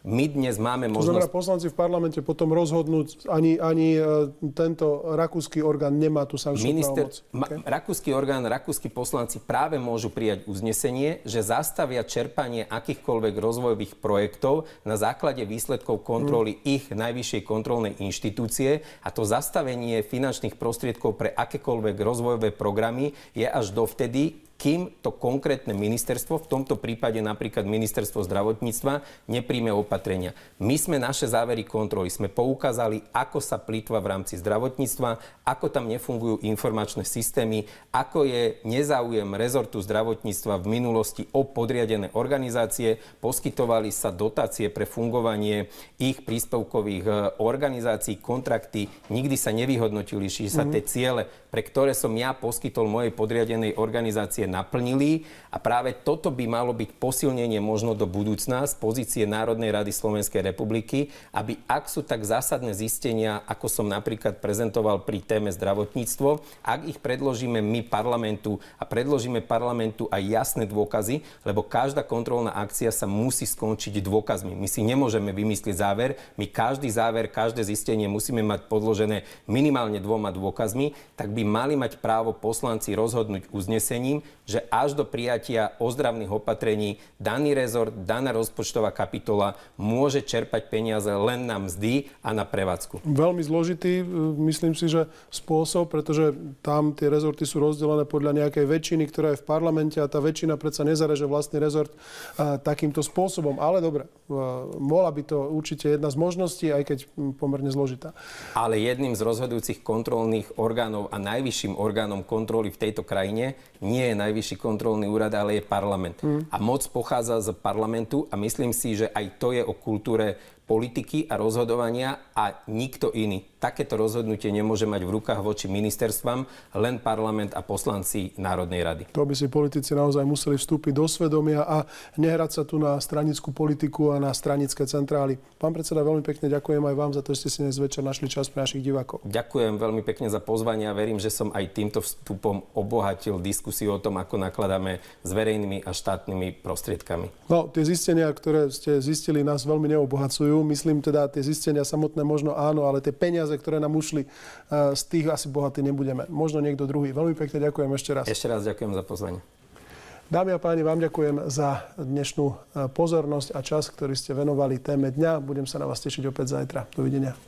My dnes máme možnosť... To znamená, poslanci v parlamente potom rozhodnúť, ani tento rakúsky orgán nemá tú sankčnú právomoc. Rakúsky orgán, rakúski poslanci práve môžu prijať uznesenie, že zastavia čerpanie akýchkoľvek rozvojových projektov na základe výsledkov kontroly ich najvyššej kontrolnej inštitúcie, a to zastavenie finančných prostriedkov pre akékoľvek rozvojové programy je až dovtedy, kým to konkrétne ministerstvo, v tomto prípade napríklad ministerstvo zdravotníctva, nepríjme opatrenia. My sme naše závery kontroly, sme poukázali, ako sa plýtva v rámci zdravotníctva, ako tam nefungujú informačné systémy, ako je nezáujem rezortu zdravotníctva v minulosti o podriadené organizácie, poskytovali sa dotácie pre fungovanie ich príspevkových organizácií, kontrakty, nikdy sa nevyhodnotili, či sa tie ciele, pre ktoré som ja poskytol mojej podriadenej organizácie, naplnili, a práve toto by malo byť posilnenie možno do budúcna z pozície Národnej rady Slovenskej republiky, aby ak sú tak zásadné zistenia, ako som napríklad prezentoval pri téme zdravotníctvo, ak ich predložíme my parlamentu a predložíme parlamentu aj jasné dôkazy, lebo každá kontrolná akcia sa musí skončiť dôkazmi. My si nemôžeme vymyslieť záver, my každý záver, každé zistenie musíme mať podložené minimálne 2 dôkazmi, tak by mali mať právo poslanci rozhodnúť uznesením, že až do prijatia ozdravných opatrení daný rezort, daná rozpočtová kapitola môže čerpať peniaze len na mzdy a na prevádzku. Veľmi zložitý, myslím si, že spôsob, pretože tam tie rezorty sú rozdelené podľa nejakej väčšiny, ktorá je v parlamente, a tá väčšina predsa nezareže vlastný rezort takýmto spôsobom. Ale dobre, mohla by to určite jedna z možností, aj keď pomerne zložitá. Ale jedným z rozhodujúcich kontrolných orgánov a najvyšším orgánom kontroly v tejto krajine nie je najvyšší kontrolný úrad, ale je parlament. A moc pochádza z parlamentu a myslím si, že aj to je o kultúre politiky a rozhodovania a nikto iný. Takéto rozhodnutie nemôže mať v rukách voči ministerstvám len parlament a poslanci Národnej rady. To by si politici naozaj museli vstúpiť do svedomia a nehrať sa tu na stranickú politiku a na stranické centrály. Pán predseda, veľmi pekne ďakujem aj vám za to, že ste si dnes večer našli čas pre našich divákov. Ďakujem veľmi pekne za pozvanie a verím, že som aj týmto vstupom obohatil diskusiu o tom, ako nakladáme s verejnými a štátnymi prostriedkami. No, tie zistenia, ktoré ste zistili, nás veľmi neobohacujú. Myslím teda, tie zistenia samotné možno áno, ale tie peniaze, ktoré nám ušli, z tých asi bohatí nebudeme. Možno niekto druhý. Veľmi pekne ďakujem ešte raz. Ešte raz ďakujem za pozvanie. Dámy a páni, vám ďakujem za dnešnú pozornosť a čas, ktorý ste venovali téme dňa. Budem sa na vás tešiť opäť zajtra. Dovidenia.